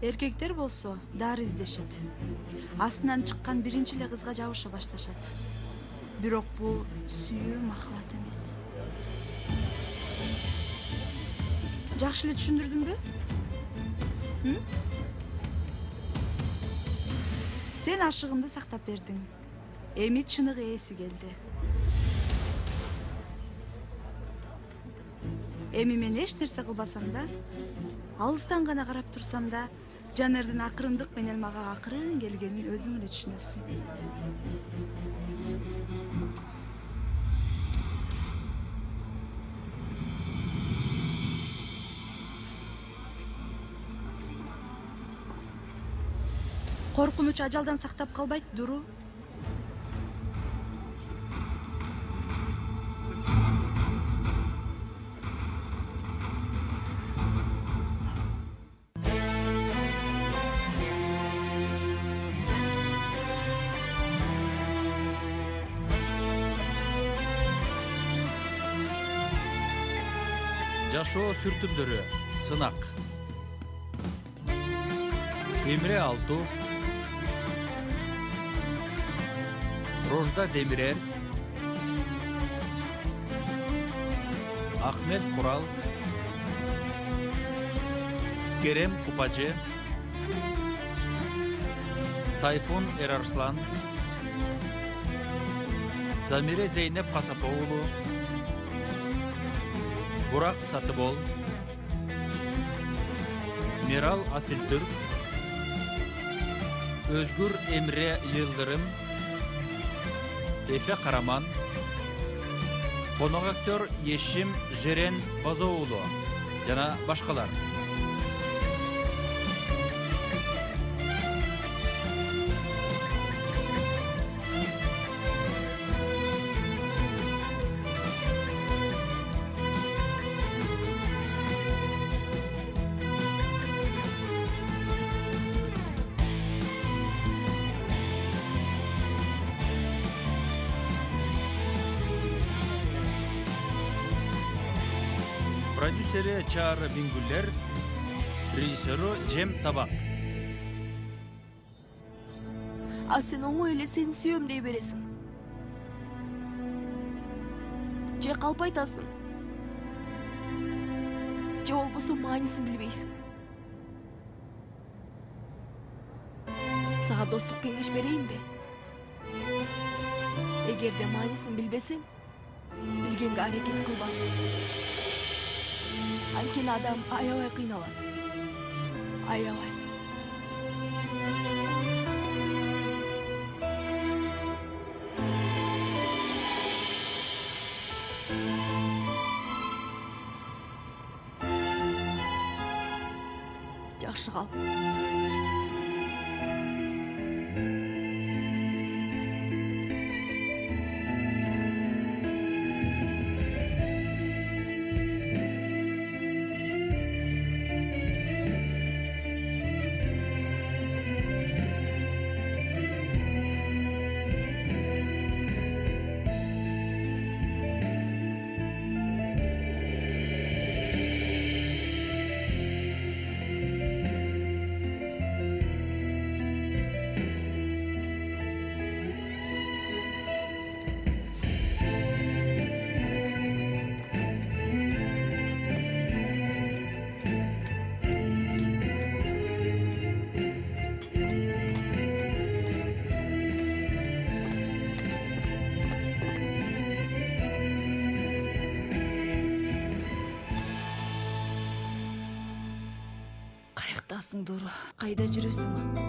Эркектер болсо дары издешет. Астынан чыккан биринчи эле кызга жабыша башташат. Бирок бул сүйүү махабат эмес. Жакшы эле түшүндүрдүмбү? Сен ашыгымды сактап бердиң. Эми чыныгы ээси келди. Эми мен эч нерсе кылбасам да, алыстан гана карап турсам да, Жанердин акырындык менен мага акырын келгенин өзүң эле түшүнөсүң. Коркунуч ажалдан сактап калбайт, Дуру. Жашоо сүртүмдөрү, сынак. Эмре Алту, Рожда Демирер, Ахмет Курал, Керем Купачы, Тайфун Эрарслан, Замире Зейнеп Касапоулу, Бурак Сатыбол, Мирал Асилтүрк, Өзгүр Эмре Йылдырым, Эфе Караман, конок актер Ешим Жерен Базоулу жана башкалар. Продюсери Чаара Бингүллер, режиссеру Жем Табак. А сен оңой эле сени сүйөм дей бересиң. Же калп айтасың. Же болбосо маанисин билбейсиң. Сага достук кеңеш берейинби? Эгерде маанисин билбесең, билгенге аракет кылба. Анткени адам аябай кыйналат. Аябай. Жакшы кал. Дуру, кайда жүрөсүң?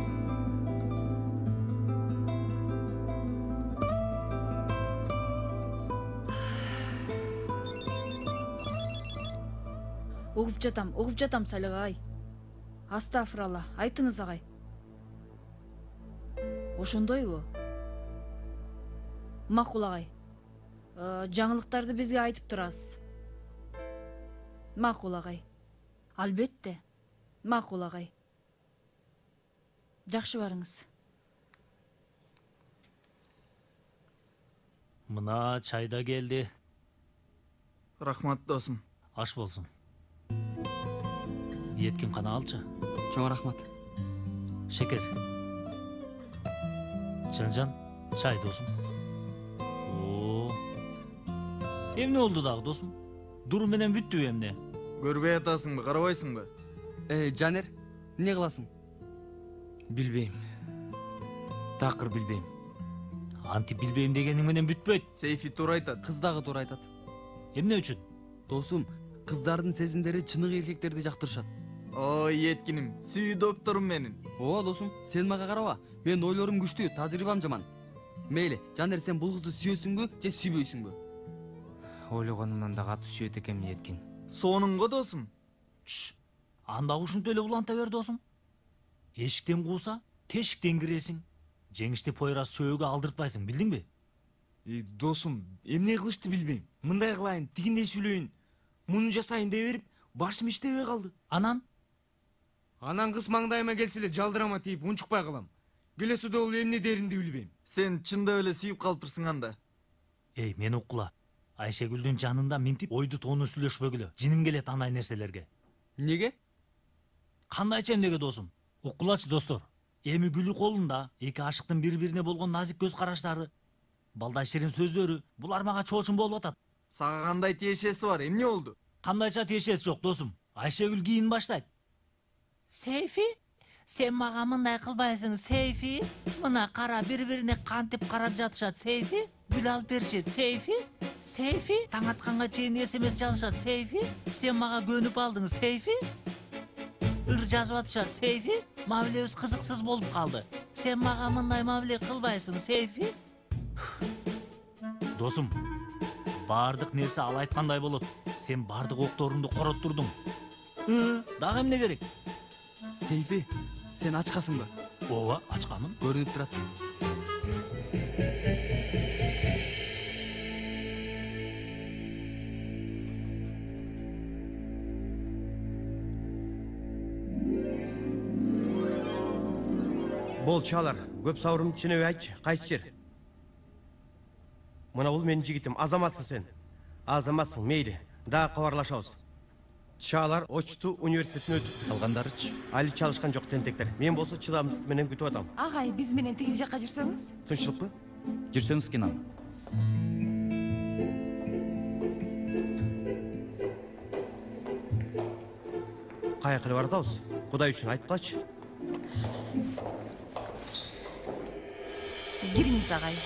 Угуп жатам Салих агай. Астафыралла, айтыңыз агай. Ошондойбу? Макул агай. Жаңылыктарды бизге айтып турасыз. Макул агай. Албетте. Макул агай. Жакшы барыңыз. Мына чай да келди. Рахмат досым. Аш болсун. Еткин кана алчы. Чоң рахмат. Шекер. Жан, чай досым. О. Эмне болду дагы досым? Дуру менен бүттү эмне? Көрбөй атасыңбы, карабайсыңбы? Жанер, эмне кыласың? Билбейм. Такыр билбейм. Анти билбейм дегениң менен бүтпөйт. Сейфи туура айтат. Кыз дагы туура айтат. Эмне үчүн? Досум, кыздардын сезимдери чыныгы эркектерди жактырышат. Ой, еткиним, сүйүү докторум менин. Ооба досум, сен мага караба. Менин ойлорум күчтүү, тажрыйбам жаман. Мейли, Жанер, сен бул кызды сүйөсүңбү же сүйбөйсүңбү? Ойлогонумдан да катуу сүйөт экенмин Еткин. Сонунго досум. Анда ушинтип эле уланта бер досум. Эшиктен кууса, тешиктен киресиң. Жеңишти пойрас чөөгө алдыртпайсың, билдиңби? Досум, эмне кылышты билбейм. Мындай кылайын, тигиндей сүйлөйүн. Муну жасайын деп берип, башым иштебей калды. Анан Кыз маңдайыма келсе эле жалдырама тийип унчукпай калам. Келесиде ол эмне деринди билбейм. Сен чындап эле сүйүп калыптырсың анда. Эй, мени уккула. Айшегүлдүн жанында минтип ойду тоону сүйлөшпөгүлө. Жиним келет андай нерселерге. Неге? Кандайча эмнеге досум? Уккулачы достор. Эми Гүлү колунда эки ашыктын бири-бирине болгон назик көз караштары, балдай ширин сөздөрү, булар мага чоочун болуп атат. Сага кандай тиешеси бар, эмне болду? Кандайча тиешеси жок досум. Айшегүл кийин баштайт. Сейфи, сен мага мындай кылбайсың, Сейфи. Мына кара, бири-бирине кантип карап жатышат, Сейфи. Гүл алып беришет, Сейфи. Сейфи, таң атканга чейин СМС жазышат, Сейфи. Сен мага көнүп алдың, Сейфи. Ыр жазып атышат, Сейфи. Мамилебиз кызыксыз болуп калды. Сен мага мындай мамиле кылбайсың, Сейфи. Досум, бардык нерсе ал айткандай болот. Сен бардык окторунду короттурдуң. Дагы эмне керек? Сейфи, сен ачкасыңбы? Ооба, ачкамын. Көрүнүп турат. Бол чалар, көп сауырымды түшүнөбүй айтчы, кайсы жер? Мына бул менин жигитим, азаматсың сен. Азаматсың, мейли, дагы кабарлашабыз. Чалар Очту университетине өтүп. Калгандарычы? Али чалышкан жок тентектер. Мен болсо чыдамсыздык менен күтүп атам. Агай, биз менен тигил жакка жүрсөңүз? Тынччылыкпы? Жүрсөңүз Кинан. Каяка эле баратабыз? Кудай үчүн айтып калчы. Кириңиз, агай.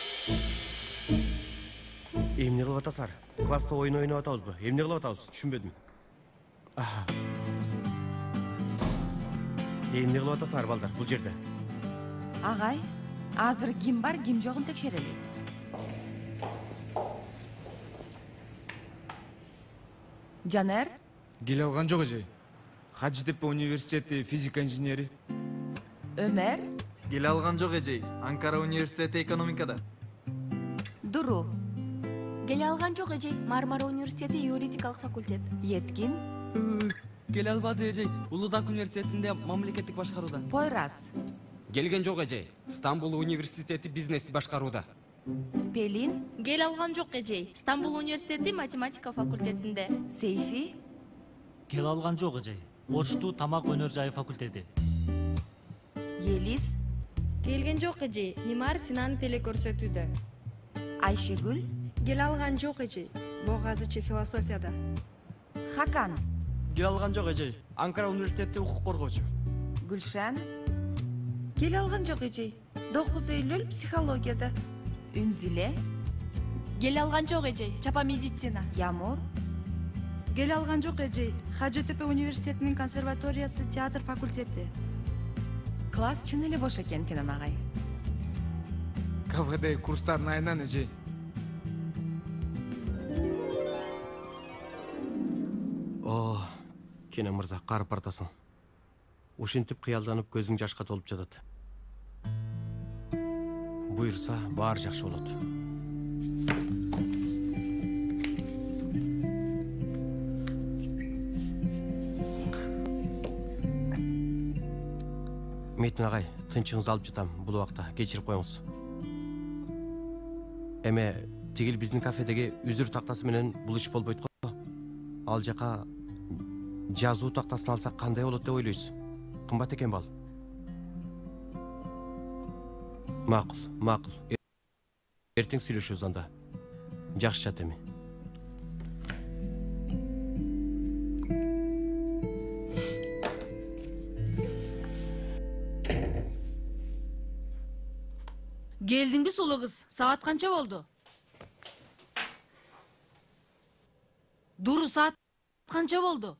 Эмне кылып атасыздар? Класста оюн ойноп атабызбы? Эмне кылып атабыз? Түшүнбөдүм. Эмне кылып атасыздар балдар бул жерде? Агай, азыр ким бар, ким жогун текшерели. Жанер? Келе алган жок эже. Хажитепе университети физика инженери. Өмөр? Келе алган жок эжей. Анкара университети экономикада. Дуру? Келе алган жок эжей. Мармара университети юридикалык факультет. Еткин? Келе албады эже. Улуудак университетинде мамлекеттик башкарууда. Пойрас? Келген жок эже. Стамбул университети бизнести башкарууда. Пелин? Келе алган жок эжей. Стамбул университети математика факультетинде. Сейфи? Келе алган жок эжей. Очту тамак өнөр жайы факультети. Елис? Келген жок эжей. Мимар Синан телекөрсөтүүдө. Айшегүл? Келе алган жок эжей. Богазычы философияда. Хакан? Келе алган жок эже. Анкара университети укук коргоочу. Гүлшан? Келе алган жок эжей. 9 июль психологияда. Үнзиле? Келе алган жок эжей. Чапа медицина. Ямур? Келе алган жок эжей. Хажитепе университетинин консерваториясы театр факультети. Класс чын эле бош экен, Кинан агай. КФД курстарын айынан эже. О, Кенен мырза, карып бартасың. Ушинтип кыялданып көзүң жашка толуп жатат. Буйрса, баары жакшы болот. Метин агай, тынчыңызды алып жатам бул убакта, кечирип коюңуз. Эме, тигил биздин кафедеги үзүр тактасы менен бул иш болбойт го. Ал жака жазуу тактасын алсак кандай болот деп ойлойсуз? Кымбат экен бал. Макул. Эртең сүйлөшөбүз анда. Жакшы жат эми. Келдиңби сулуу кыз? Саат канча болду? Дуру, саат канча болду?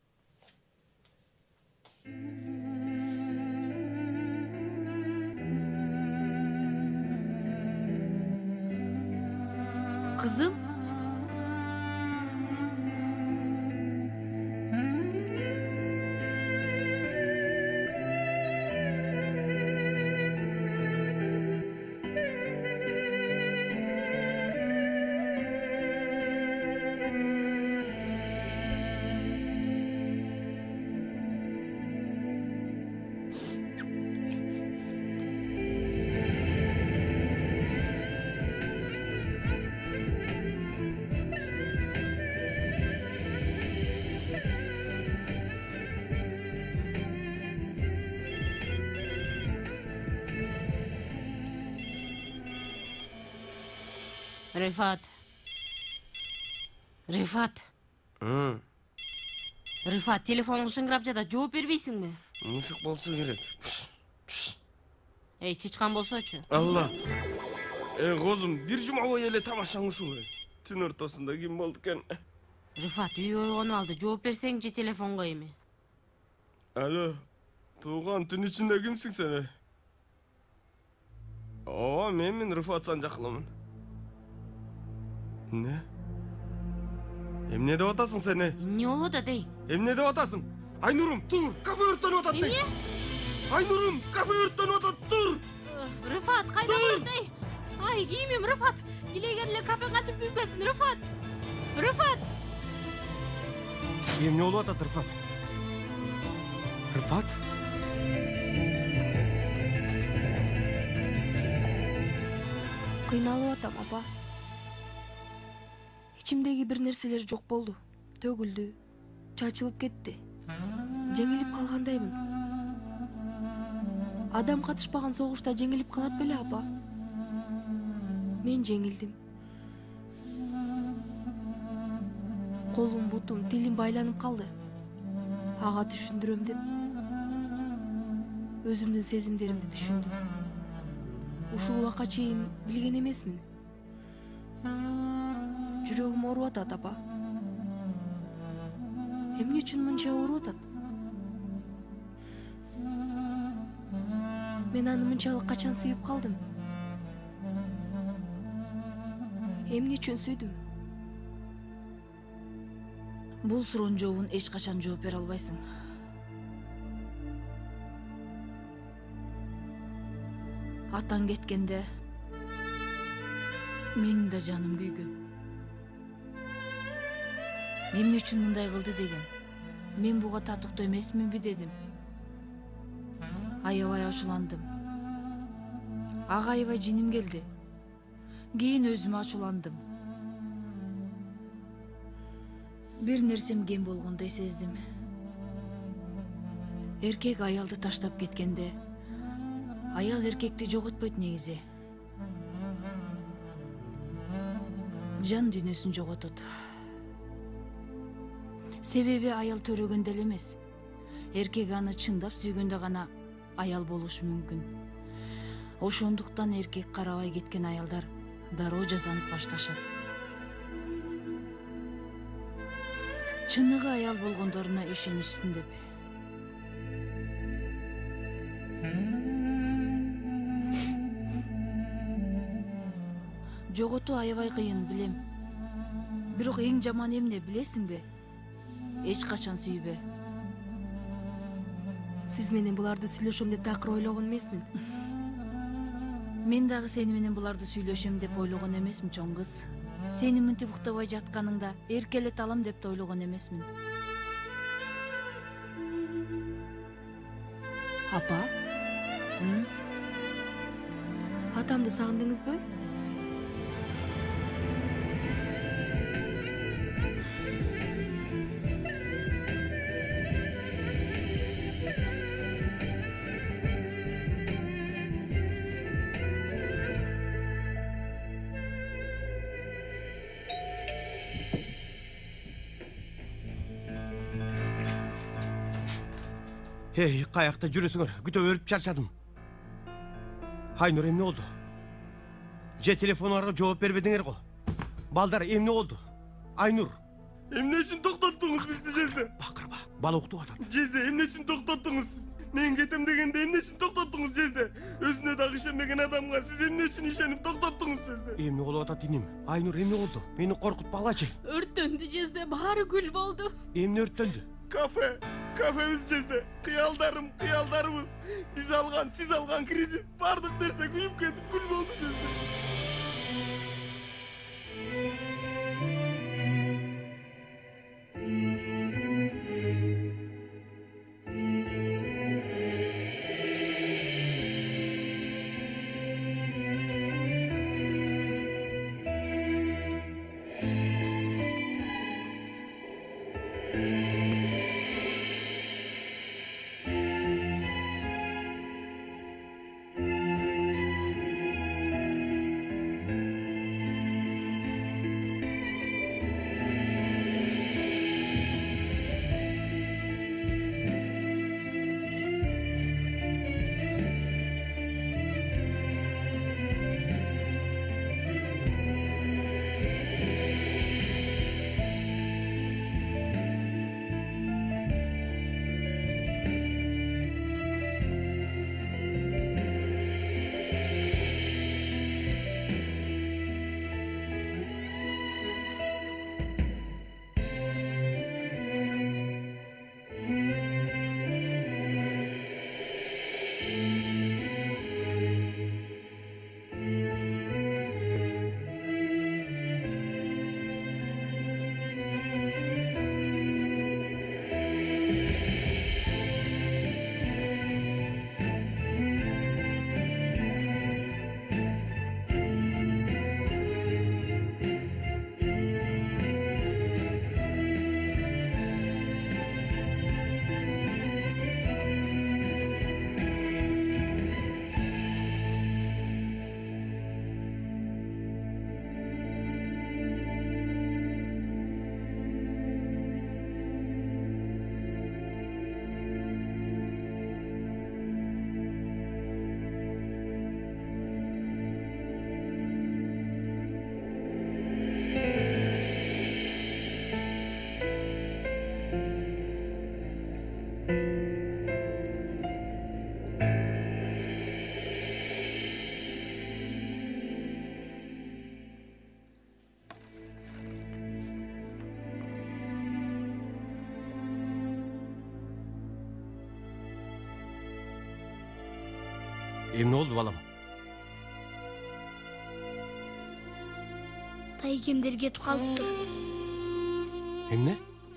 Kızım? Рифат, телефонуң шыңгырап жатат, жооп бербейсиңби? Мушук болсо керек. Эй, чычкан болсочу. Алла. Козум, бир жума бою эле тамашаң ушул. Түн ортосунда ким болду экен? Рифат, үй ойгонуп алды, жооп берсеңчи телефонго эми. Алло, тууган, түн ичинде кимсиң сен? Ооба, мен Рифат Санжакылымын. Не? Эмне деп атасың сен? Эмне болуп атат, эй? Эмне деп атасың? Айнурум, тур, кафе өрттөнүп атат. Эмне? Айнурум, кафе өрттөнүп атат, тур. Рифат, кайда болду, эй? Ай, кийимим, Рифат. Илеген эле кафе кантип күйүп кетсин, Рифат. Рифат. Эмне болуп атат, Рифат? Рифат? Кыйналып атам, апа. İçimdeki bir nerseler жок болду. Төгүлдү, чачылып кетти. Жеңилип калгандаймын. Адам катышпаган согушта жеңилип калат беле, апа? Мен жеңилдим. Колум, бутум, тилим байланып калды. Ага түшүндүрөм деп өзүмдүн сезимдеримди түшүндүм. Ушул убакка чейин билген эмесмин. Жүрөгүм ооруп атат, апа. Эмне үчүн мынча ооруп атат? Мен аны мынчалык качан сүйүп калдым? Эмне үчүн сүйдүм? Бул суроонун жообун эч качан жооп бере албайсың. Атаң кеткенде менин да жаным күйгөн. Эмне үчүн мындай кылды дегем. Мен буга татыктуу эмесминби дедим. Аябай ачууландым. Ага аябай жиним келди. Кийин өзүмө ачууландым. Бир нерсем кем болгондой сездим. Эркек аялды таштап кеткенде, аял эркекти жоготпойт негизи. Жан дүйнөсүн жоготот. Себеби аял төрөгөндө эле эмес. Эркек аны чындап сүйгөндө гана аял болушу мүмкүн. Ошондуктан эркек карабай кеткен аялдар дароо жазанып башташат. Чыныгы аял болгондоруна ишенишсин деп. Жоготуу аябай кыйын, билем. Бирок эң жаман эмне билесиңби? Эч качан сүйбө. Сиз менен буларды сүйлөшөм деп такыр ойлогон эмесмин. Мен дагы сени менен буларды сүйлөшөм деп ойлогон эмесмин, чоң кыз. Сени мынтип уктабай жатканыңда эркелете алам деп да ойлогон эмесмин. Апа? Атамды сагындыңызбы? Эй, каякта жүрөсүңөр? Күтө берип чарчадым. Айнур, эмне болду? Же телефонуңарга жооп бербедиңер го? Балдар, эмне болду? Айнур. Эмне үчүн токтоттуңуз бизди, Жезде? Бакырба, бала уктуп атат. Жезде, эмне үчүн токтоттуңуз? Мен кетем дегенде эмне үчүн токтоттуңуз, Жезде? Өзүнө дагы ишенбеген адамга сиз эмне үчүн ишенип токтоттуңуз, Жезде? Эмне болуп атат иним? Айнур, эмне болду? Мени коркутпагылачы. Өрттөндү Жезде, баары күл болду. Эмне өрттөндү? Кафебиз, Жезде. Кыялдарыбыз. Биз алган, сиз алган кредит, бардык нерсе күйүп кетип күл болду, Жезде. Emne oldu balam? Тайкемдер кетип калыптыр. Эмне?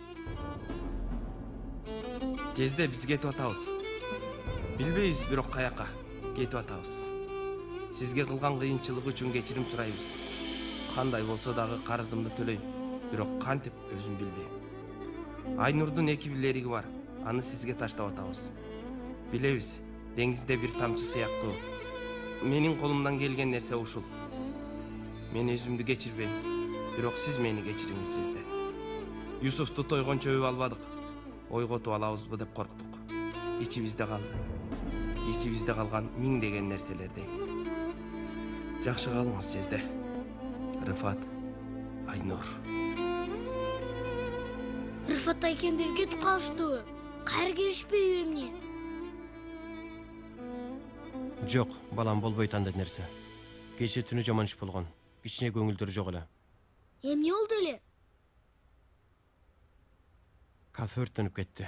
Жезде биз кетип атабыз. Билбейбиз, бирок каяка кетип атабыз. Сизге кылган кыйынчылык үчүн кечирим сурайбыз. Кандай болсо дагы карызымды төлөйм, бирок кантип өзүм билбейм. Айнурдун 2 билериги бар. Аны сизге таштап атабыз. Билебиз, деңизде бир тамчы сыяктуу. Менин колумдан келген нерсе ушул. Мен өзүмдү кечирбейм, бирок сиз мени кечириңиз, Жезде. Юсуфту тойгончо өбүп албадык. Ойготуп алабызбы деп корктук. Ичибизде калды. Ичибизде калган миңдеген нерселердей. Жакшы калыңыз, Жезде. Рыфат, Айнур. Рыфат айкемдер кетип калыштыбы? Кайра келишпейби эмне? Жок, балам, болбойт андай нерсе. Кече түнү жаман иш болгон. Кичине көңүлдөрү жок эле. Эмне болду эле? Кафе өрттөнүп кетти.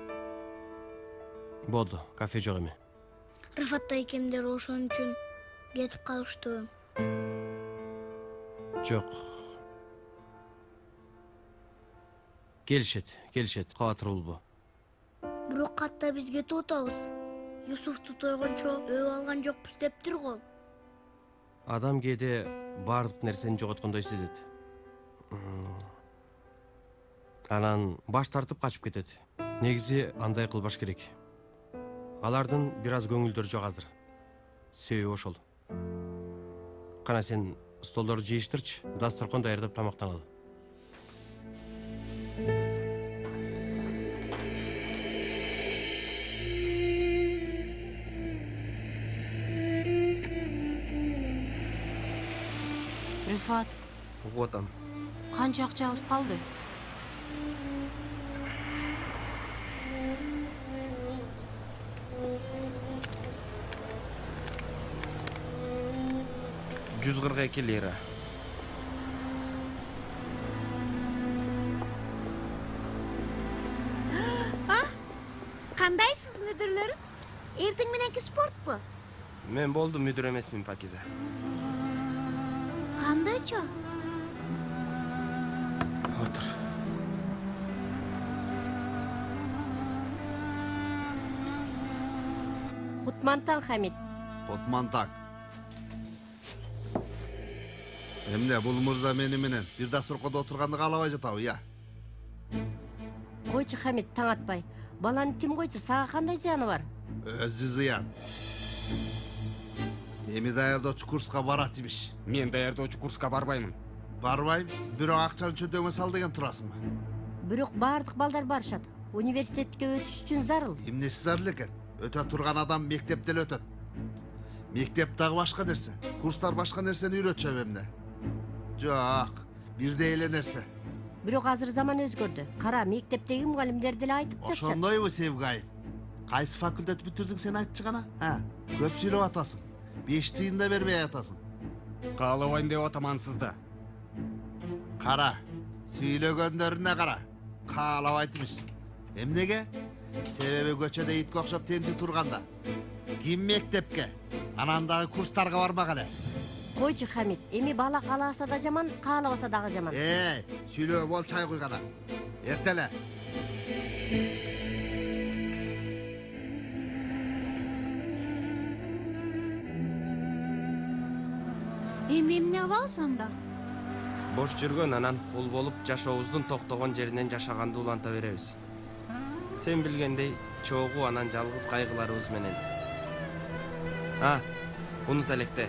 Болду, кафе жок эми. Рыфат айкемдер ошон үчүн кетип калыштыбы? Жок. Келишет, кала турулбу. Бирок катта биз кетип атабыз. Юсуфту тойгончо өбүп алган жокпуз дептир го. Адам кээде баардык нерсени жоготкондой сезет. Анан баш тартып качып кетет. Негизи андай кылбаш керек. Алардын бир аз көңүлдөрү жок азыр. Себеби ошол. Кана сен столдорду жыйыштырчы, дасторкон даярдап тамактаналы. Рифат, угуп атам. канча акчабыз калды? $142 лира. Кандайсыз мүдүрлөрүм? Эртең мененки спортпу? Мен болду мүдүр эмесмин, Пакиза. Кандайча? Отур. Кутмантан, Хамид. Кутмантан. Эмне бул мырза мени менен бир дасторкондо отурганды каалабай жатабы, я? Койчу, Хамид, таң атпай. Баланы тим койчу, сага кандай зыяны бар? Өзү зыян. Эми даярдоочу курска барат имиш. Мен даярдоочу курска барбаймын. Барбайм, бирок акчаны чөтөгө сал деген турасыңбы? Бирок баардык балдар барышат. Университетке өтүш үчүн зарыл. Эмнеси зарыл экен? Өтө турган адам мектепте эле өтөт. Мектеп дагы башка нерсе. Курстар башка нерсени үйрөтчүбү эмне? Жок, бирдей эле нерсе. Бирок азыр заман өзгөрдү. Кара, мектептеги мугалимдер деле айтып жатышат. Ошондойбу, Севгай? Кайсы факультет бүтүрдүң сен айтчы гана? Көп сүйлөп атасың. 5 тыйын да бербей атасың. Каалабайм деп атамансыз да. Кара, сүйлөгөндөрүнө кара. Каалабайт имиш. Эмнеге? Себеби көчөдө итке окшоп тентүү турганда. Ким мектепке? Анан дагы курстарга бармак эле. Койчу, Хамид, эми бала кааласа да жаман, каалабаса дагы жаман. Сүйлөө бол, чай куй гана. Эртеле. Эми эмне кылабыз анда? Бош жүргөн, анан кул болуп жашообуздун токтогон жеринен жашаганды уланта беребиз. Сен билгендей, чогуу анан жалгыз кайгыларыбыз менен. Унут электе.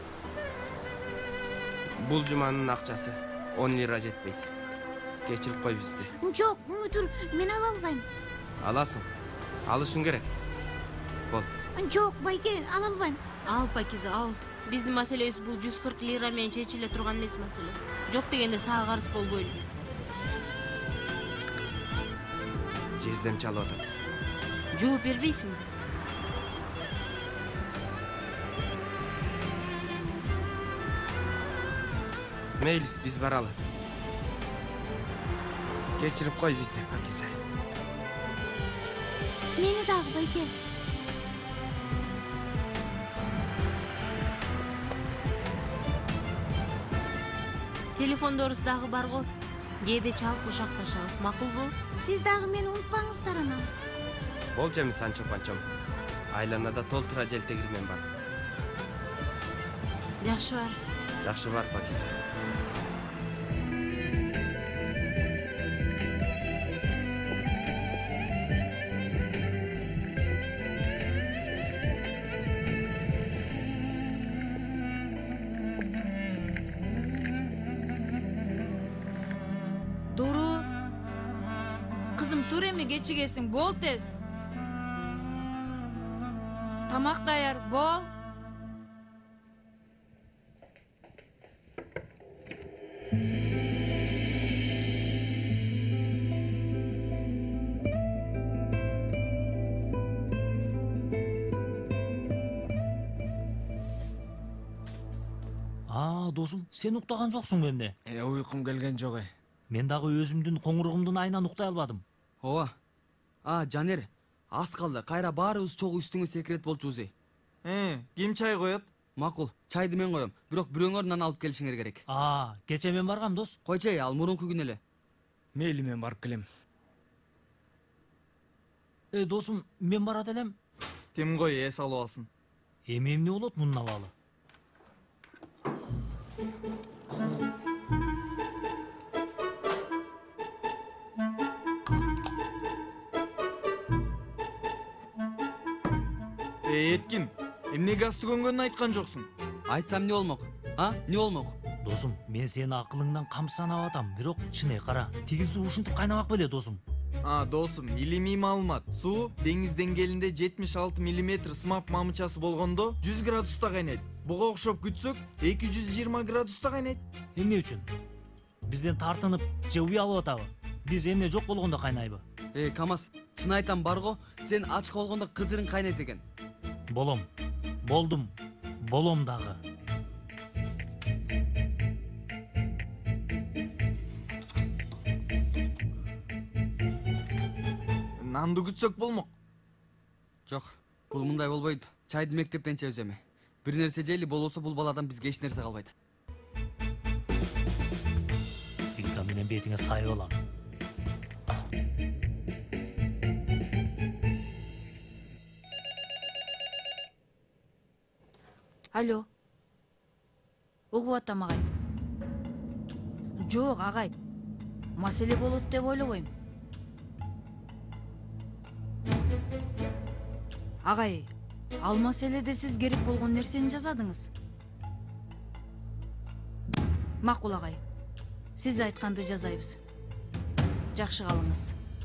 Бул жуманын акчасы 10 лира жетпейт. Кечирип кой бизди. Жок, мүдүр, мен ала албайм. Аласың. Алышың керек. Бол. Жок, байке, ала албайм. Ал, Пакиза, ал. Биздин маселебиз бул 140 лира менен чечиле турган эмес маселе. Жок дегенде сага карыз болбойлу. Жездем чалып атат. Жооп бербейсиңби? Мейли, биз баралы. Кечирип кой бизди, Пакиза. Мени дагы, байке. Телефондорубуз дагы бар го. Кээде чалып кушакташабыз, макулбу? Сиз дагы мени унутпаңыздар анан. Болчу эми Санчо Панчом. Айланада толтура желтегирмен бар. Жакшы бар. Жакшы бар, Пакиза. Дуру. Кызым, тур эми кечигесиң, бол тез. Тамак даяр, бол. Досум, сен уктаган жоксуңбу эмне? Уйкум келген жок. Мен дагы өзүмдүн коңуругумдун айынан уктай албадым. Ооба. Жанер, аз калды. Кайра баарыбыз чогуу үстүңө секирет болчубуз. Ким чай коет? Макул, чайды мен коем. Бирок бирөөңөр нан алып келишиңер керек. Кече мен баргам, дос. Койчу, ал мурунку күн эле. Мейли, мен барып келем. Досум, мен барат элем. Тим кой, эс алып алсын. Эми эмне болот мунун абалы? Эткин, эмнеге газ түгөнгөнүн айткан жоксуң? Айтсам не болмок? Не болмок? Досум, мен сени акылыңдан камсанап атам, бирок чыны кара. Тигил суу ушинтип кайнамак беле, досум. Досум, илимий маалымат. Суу деңиз деңгээлинде 76 мм сымап мамычасы болгондо 100 градуста кайнайт. Буга окшоп күтсөк 220 градуста кайнайт. Эмне үчүн? Бизден тартынып же уялып атабы? Биз эмне жок болгондо кайнайбы? Камаз, чын айтам барго, сен ачык болгондо кыжырың кайнайт экен. Болом. Болдум. Болом дагы. Нанды күтсөк болмок. Жок, бул мындай болбойт. Чайды мектептен чебизем. Бир нерсе жейли болбосо бул баладан бизге эч нерсе калбайт. Тилка менен бетиңе сай болам. Алло. Угуп атам агай. Жок, агай. Маселе болот деп ойлобойм. Агай, ал маселеде сиз керек болгон нерсени жазадыңыз. Макул агай. Сиз айтканды жазайбыз. Жакшы калыңыз.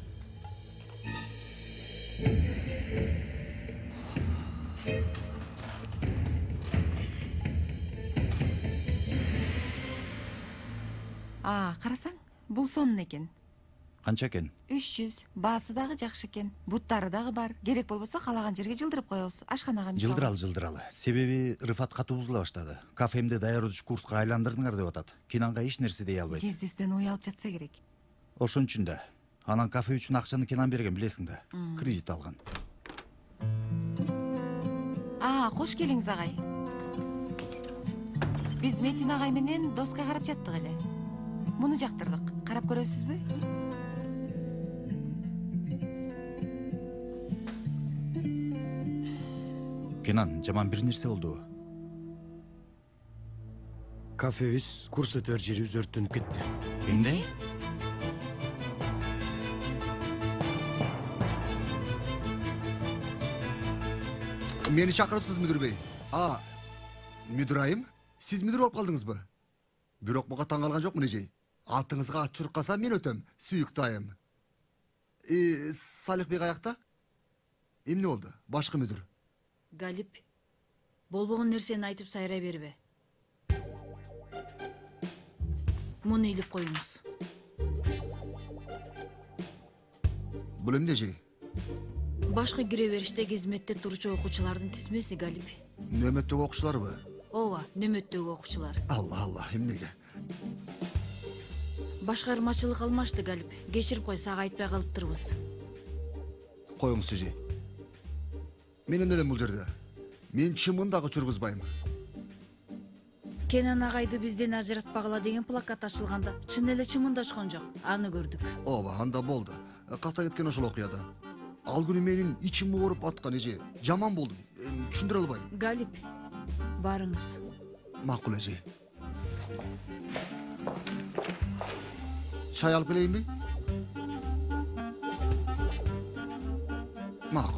Карасаң, бул сонун экен. Канча экен? 300. Баасы дагы жакшы экен. Буттары дагы бар. Керек болбосо каалаган жерге жылдырып коебуз. Ашканага мисалы. Жылдыралы. Себеби Рыфат катуу бузула баштады. Кафемди даярдооч курска айландырдыңар деп атат. Кенанга эч нерсе дей албайт. Жездесинен уялып жатса керек. Ошон үчүн да. Анан кафе үчүн акчаны Кенан берген, билесиң да. Кредит алган. Кош келиңиз агай. Биз Метин агай менен доска карап жаттык эле. Муну жактырдык. Карап көрөсүзбү? Кенан, жаман бир нерсе болду. Кафебиз, курс өтөр жерибиз өрттөнүп кетти. Эмне? Мени чакырыпсыз, мүдүр бей. Мүдүр айым, сиз мүдүр болуп калдыңызбы? Бирок буга таң калган жокмун эжей. Атыңызга ат чуркаса мен өтөм, сүйүктүү айым. Салих бей каякта? Эмне болду? Башкы мүдүр. Галип, болбогон нерсени айтып сайрай бербе. Муну илип коюңуз. Бул эмне эжей? Башкы кире бериште кызметте турчу окуучулардын тизмеси, Галип. Нөмөттөгү окуучуларбы? Ооба, нөмөттөгү окуучулар. Алла, эмнеге? Башкармачылык алмашты, Галип. Кечирип кой, сага айтпай калыптырбыз. Коюңуз эжей. Мен эмне элем бул жерде? Мен чымын дагы чургузбайм. Кенан агайды бизден ажыратпагыла деген плакат ачылганда чын эле чымында очкон жок. Аны көрдүк. Ооба, анда болду. Ката кеткен ошол окуяда. Ал күнү менин ичим ооруп аткан эже. Жаман болдум. Түшүндүрө албайм. Галип, барыңыз. Макул эже. Чай алып келейинби? Макул.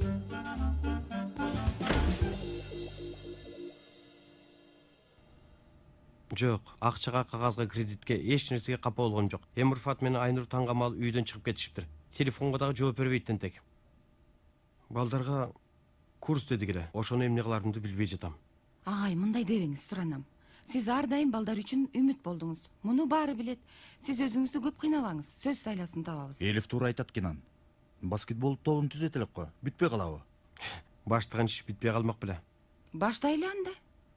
Жок, акчага, кагазга, кредитке эч нерсеге капа болгон жок. Эми Рыфат менен Айнур таңгамал үйдөн чыгып кетишиптир. Телефонго дагы жооп бербейт тентек. Балдарга курс дедик эле. Ошону эмне кыларымды билбей жатам. Агай, мындай дебеңиз, суранам. Сиз ар дайым балдар үчүн үмүт болдуңуз. Муну баары билет. Сиз өзүңүздү көп кыйнабаңыз. Сөз сайласын табабыз. Элиф туура айтат, Кенан. Баскетбол тобун түзөт элек го. Бүтпөй калабы? Баштаган иш бүтпөй калмак беле. Баштайлы анда.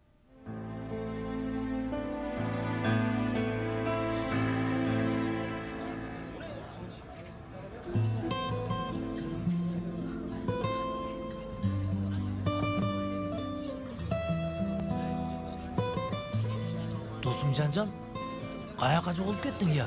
Досум Жанжан, каяка жоголуп кеттиң я?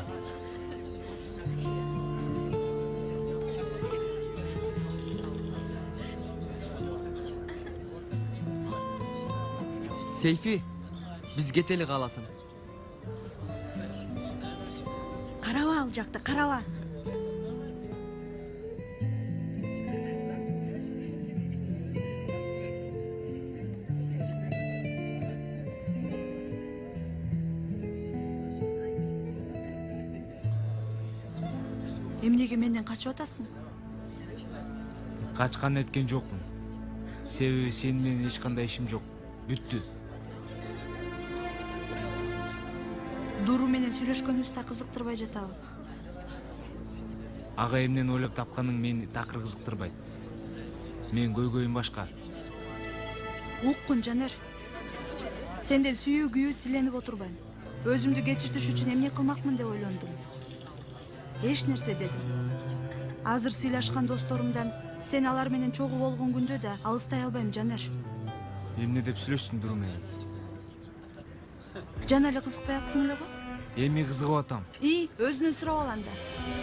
Сейфи, биз кетели кааласың. Караба ал жакта, караба. Эмнеге менден качып атасың? Качкан эткен жокмун. Себеби сени менен эч кандай ишим жок. Бүттү. Дуру менен сүйлөшкөнүбүз да кызыктырбай жатабы? Ага эмнени ойлоп тапканың мени такыр кызыктырбайт. Мен көйгөйүм башка. Уккун Жанер. Сенден сүйүү күйүү тиленип отурбайм. Өзүмдү кечиртиш үчүн эмне кылмакмын деп ойлондум. Эч нерсе дедим. Азыр сыйлашкан досторумдан сен алар менен чогуу болгон күндө да алыстай албайм, Жанер. Эмне деп сүйлөштүң Дуру менен? Жана эле кызыкпай аттың эле го? Эми кызыгып атам. Өзүнөн сурап ал анда.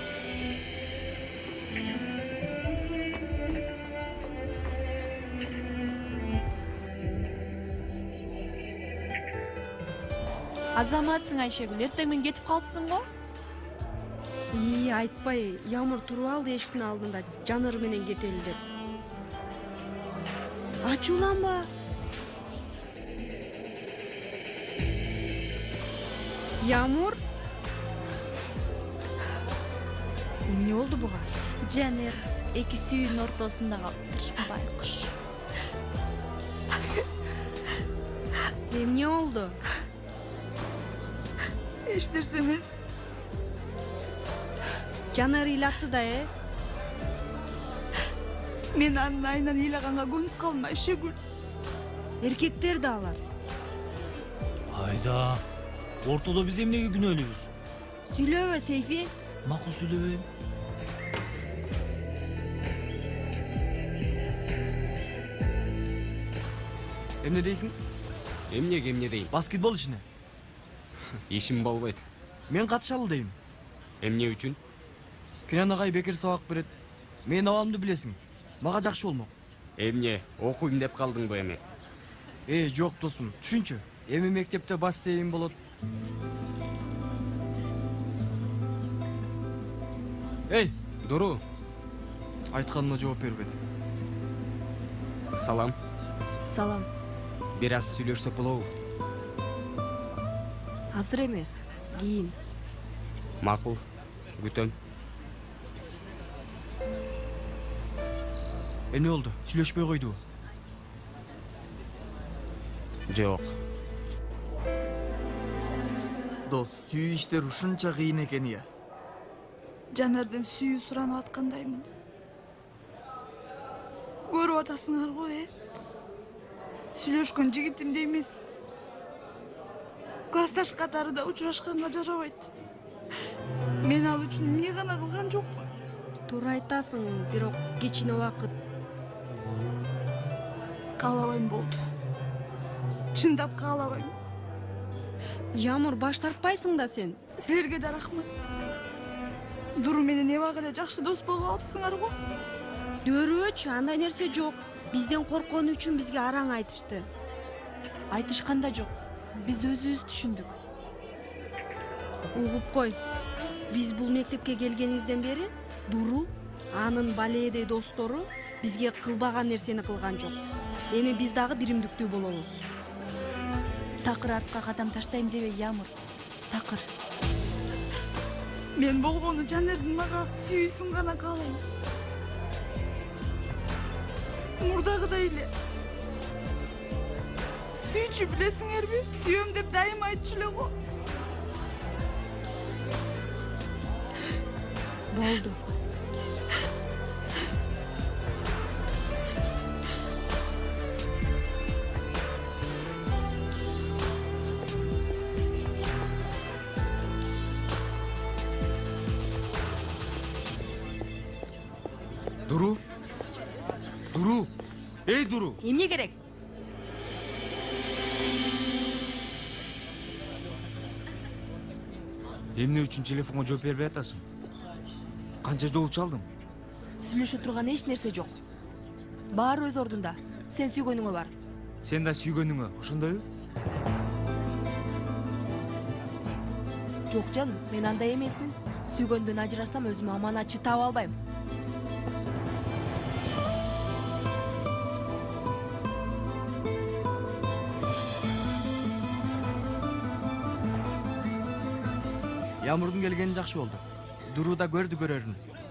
Азаматсың Айшегүл, эртең мен кетип калыпсың го? Айтпай, Ямыр туруп алды эшиктин алдында, Жаныр менен кетели деп. Ачууланба. Ямыр? Эмне болду буга? Жанер эки сүйүүнүн ортосунда калыптыр, байкуш. Эмне болду? Эч нерсе эмес. Жанар ыйлапты да, Мен анын айынан ыйлаганга көнүп калдым, Айшегүл. Эркектер да алар. Айда. Ортодо биз эмнеге күнөөлүүбүз? Сүйлөбө, Сейфи. Макул сүйлөбөйм. Эмне дейсиң? Эмнеге эмне дейм? Баскетбол ишине. Ишим болбойт. Мен катышалы дейм. Эмне үчүн? Кенен агай бекер сабак берет. Мен абалымды билесиң. Мага жакшы болмок. Эмне, окуйм деп калдыңбы эми? Жок досум, түшүнчү. Эми мектепте бассейн болот. Дуру. Айтканына жооп бербеди. Салам. Салам. Бир аз сүйлөшсөк болобу? Азыр эмес, кийин. Макул. Күтөм. Эмне болду? Сүйлөшпөй койдубу? Жок. Дос, сүйүү иштер ушунча кыйын экен я. Жанерден сүйүү суранып аткандаймын. Көрүп атасыңар го, Сүйлөшкөн жигитимде эмес. Классташ катарында учурашканга жарабайт. Мен ал үчүн эмне гана кылган жокмун. Туура айтасың, бирок кичине убакыт. Каалабайм болду. Чындап каалабайм. Ямыр, баш тартпайсың да сен. Силерге да рахмат. Дуру менен эбак эле жакшы дос болуп алыпсыңар го. Дөрөөчү, андай нерсе жок. Бизден корккон үчүн бизге араң айтышты. Айтышканда жок. Биз өзүбүз түшүндүк. Угуп кой. Биз бул мектепке келгенибизден бери Дуру, анын балээдей достору бизге кылбаган нерсени кылган жок. Эми биз дагы биримдиктүү болобуз. Такыр артка кадам таштайм дебей, Ямыр. Такыр. Мен болгону Жанердин мага сүйүүсүн гана каалайм. Мурдагыдай эле. Сүйчү билесиңерби? Сүйөм деп дайым айтчу эле го. Болду. Дуру? Дуру? Дуру? Эмне керек? Эмне үчүн телефонго жооп бербей атасың? Канча жолу чалдым? Сүйлөшө турган эч нерсе жок. Баары өз ордунда. Сен сүйгөнүңө бар. Сен да сүйгөнүңө, ошондойбу? Жок жаным, мен андай эмесмин. Сүйгөндөн ажырасам өзүмө аманатчы таап албайм. Ямырдын келгени жакшы болду. Дуру да көрдү көрөрүн.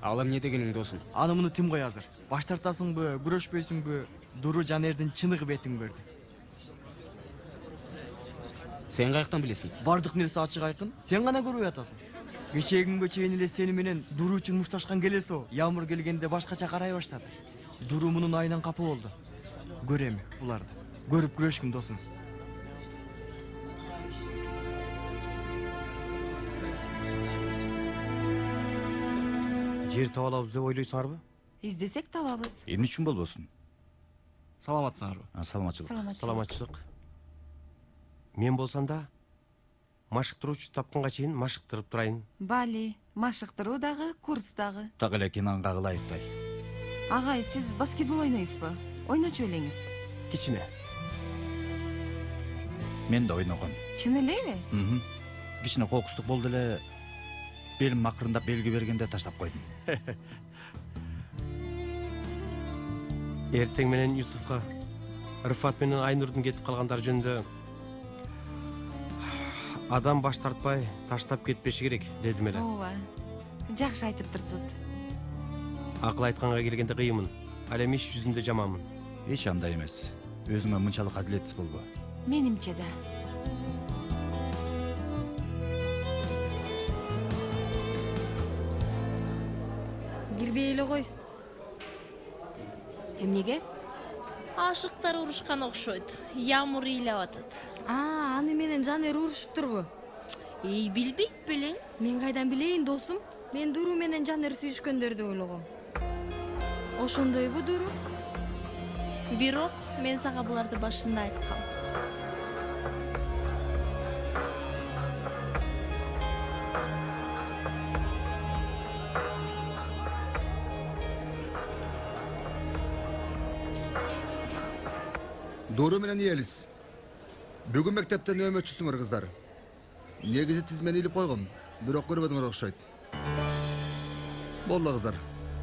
Ал эмне дегениң досум? Аны муну тим кой азыр. Баш тартасыңбы, күрөшпөйсүңбү? Дуру Жанердин чыныгы бетиң берди. Сен каяктан билесиң? Бардык нерсе ачык айкын. Сен гана көрүп атасың. Кечегиңге чейин эле сени менен Дуру үчүн мушташкан келеси о. Ямыр келгенде башкача карай баштады. Дуру мунун айынан капы болду. Көрөм буларды. Көрүп күрөшкүн досум. Жер таба алабыз деп ойлойсуңарбы? Издесек табабыз. Эмне үчүн болбосун? Саламатсыңарбы? Саламатчылык. Саламатчылык. Мен болсам да машыктыруучу тапканга чейин машыктырып турайын. Бали, машыктыруу дагы, курс дагы. Так эле Кинанга ылайыктай. Агай, сиз баскетбол ойнойсузбу? Ойночу элеңиз. Кичине. Мен да ойногом. Чын элеби? Кичине кокустук болду эле. Белим макырындап белги бергенде таштап койдум. Эртең менен Юсуфка Рыфат менен Айнурдун кетип калгандары жөнүндө адам баш тартпай таштап кетпеши керек дедим эле. Ооба. Жакшы айтып турсуз. Акыл айтканга келгенде кыйынмын. Ал эми иш жүзүндө жаманмын. Эч андай эмес. Өзүңө мынчалык адилетсиз болбо. Менимче да. Кирбей эле кой. Эмнеге? Ашыктар урушкан окшойт. Ямыр ыйлап атат. Аны менен Жанер урушуптурбу? Билбейт белең. Мен кайдан билейин, досум? Мен Дуру менен Жанер сүйүшкөндөрдү ойлогом. Ошондойбу Дуру? Бирок мен сага буларды башында айткам. Дуру менен Елис. Бүгүн мектептен нөмөтчүсүңөр кыздар. Негизи тизмени илип койгом, бирок көрбөдүңөр окшойт. Болду кыздар.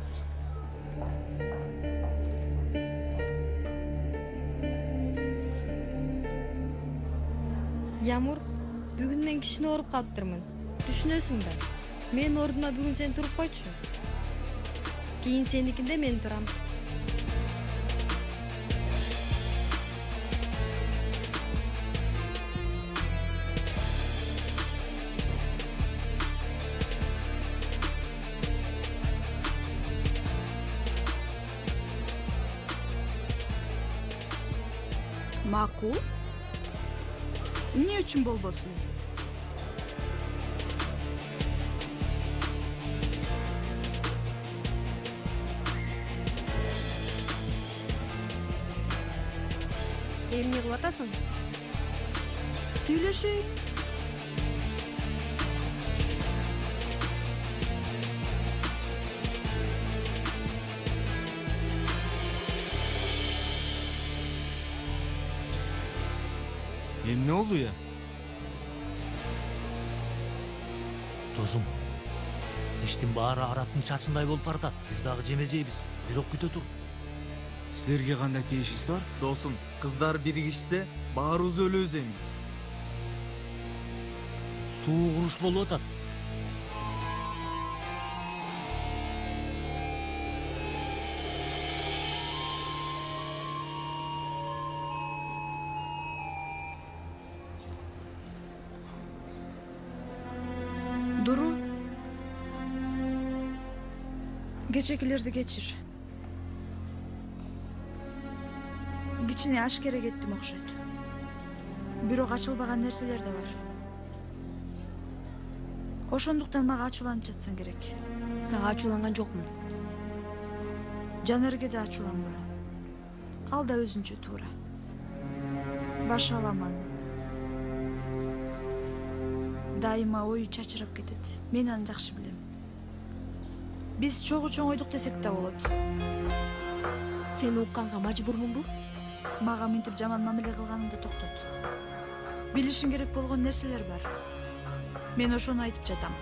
Ямур, бүгүн мен кишине ооруп калыптырмын. Түшүнөсүң да. Мен ордуна бүгүн сен туруп койчу. Кийин сеникинде мен турам. Макул? Эмне үчүн болбосун? Эмне кылып атасың? Сүйлөшөйүн. Эмне болду я? Досум, тиштин баары Арабтын чачындай болуп баратат. Биз дагы жеме жейбиз. Бирок күтө тур. Силерге кандай тиешиңиз бар? Досум, кыздар биригишсе, баарыбыз өлөбүз эми. Суу куруш болуп атат. Дуру. Кечекилерди кечир. Кичине аш керек еттим окшойт. Бирок ачылбаган нерселер да бар. Ошондуктан мага ачууланып жатсаң керек. Сага ачууланган жокмун. Жанерге да ачууланба. Ал да өзүнчө туура. Баш аламан. Дайыма ою чачырап кетет. Мен аны жакшы билем. Биз чогуу чоңойдук десек да болот. Сен укканга мажбурмунбу? Мага мынтип жаман мамиле кылганымды токтот. Билишиң керек болгон нерселер бар. Мен ошону айтып жатам.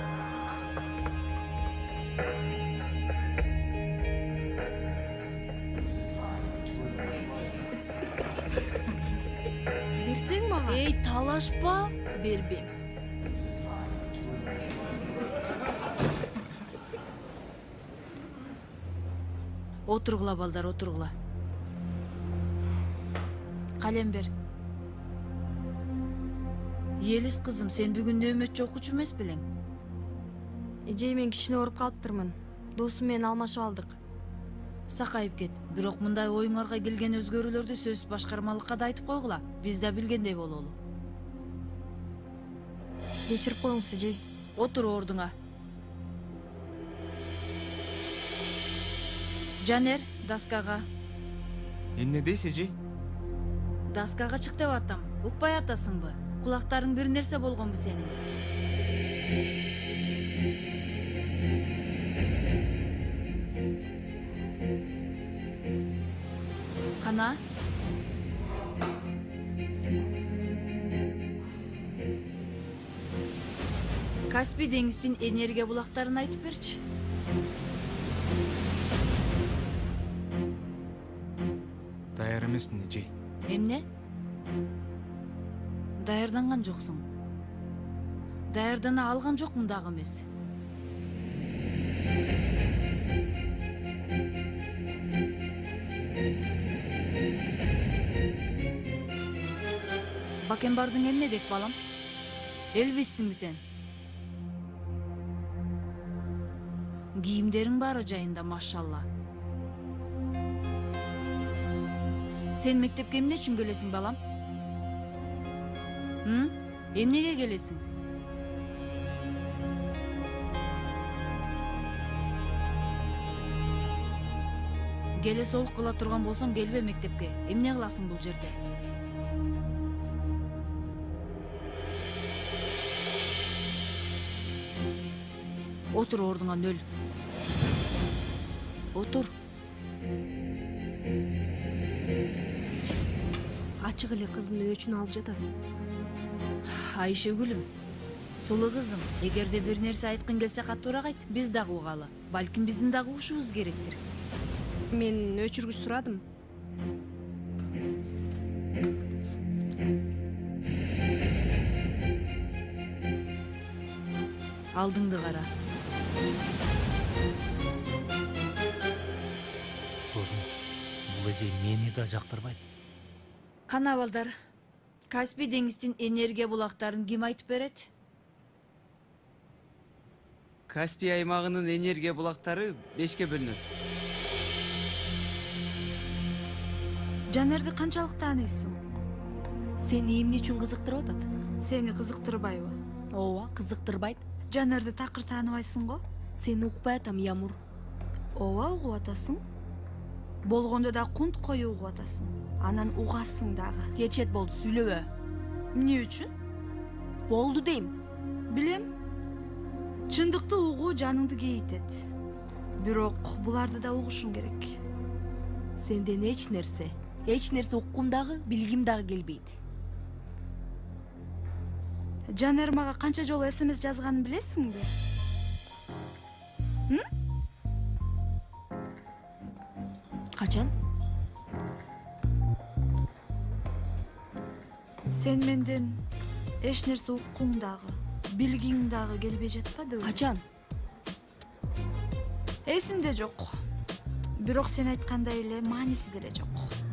Берсең мага? Эй, талашпа, бербейм. Отургула балдар, отургула. Калем бер. Елис кызым, сен бүгүн нөөмөтчү окуучу эмес белең? Эжей, мен кичине ооруп калыптырмын. Досум менен алмашып алдык. Сакайып кет. Бирок мындай оюңарга келген өзгөрүүлөрдү сөз башкармалыкка да айтып койгула. Биз да билгендей бололу. Кечирип коюңуз, эжей. Отур ордуңа. Жанер, доскага. Эмне дейсиз, эже? Доскага чык деп атам. Укпай атасыңбы? Кулактарың бир нерсе болгонбу сенин? Кана? Каспий деңиздин энергия булактарын айтып берчи. Даяр эмесмин, эже. Эмне? Даярданган жоксуң. Даярдана алган жокмун дагы эмес. Бакенбардың эмне дейт, балам? Элвиссиңби сен? Кийимдериң баары жайында, машалла. Сен мектепке эмне үчүн келесиң, балам? Эмнеге келесиң? Келе сол кыла турган болсоң, келбе мектепке. Эмне кыласың бул жерде? Отур ордуңа, нөл. Отур. Ачык эле кыздын өчүн алып жатат. Айшегүлүм, сулуу кызым, эгерде бир нерсе айткың келсе катуураак айт, биз дагы угалы. Балким биздин дагы угушубуз керектир. Мен өчүргүч сурадым. Алдыңды кара. Досум, бул эже мени да жактырбайт. Кана балдар, Каспий деңиздин энергия булактарын ким айтып берет? Каспий аймагынын энергия булактары 5ке бөлүнөт. Жанерди канчалык тааныйсың? Сени эмне үчүн кызыктырып атат? Сени кызыктырбайбы? Ооба, кызыктырбайт. Жанерди такыр тааныбайсың го? Сени укпай атам, Ямур. Ооба, угуп атасың. Болгондо да кунт кою угуп атасың. Анан угасың дагы. Жетет болду, сүйлөбө. Эмне үчүн? Болду дейм. Билем. Чындыкты угуу жаныңды кейитет. Бирок буларды да угушуң керек. Сенден эч нерсе уккум дагы, билгим дагы келбейт. Жанер мага канча жолу СМС жазганын билесиңби? Качан? Сен менден эч нерсе уккуң дагы, билгиң дагы келбей жатпады? Качан? Эсимде жок. Бирок сен айткандай эле мааниси деле жок.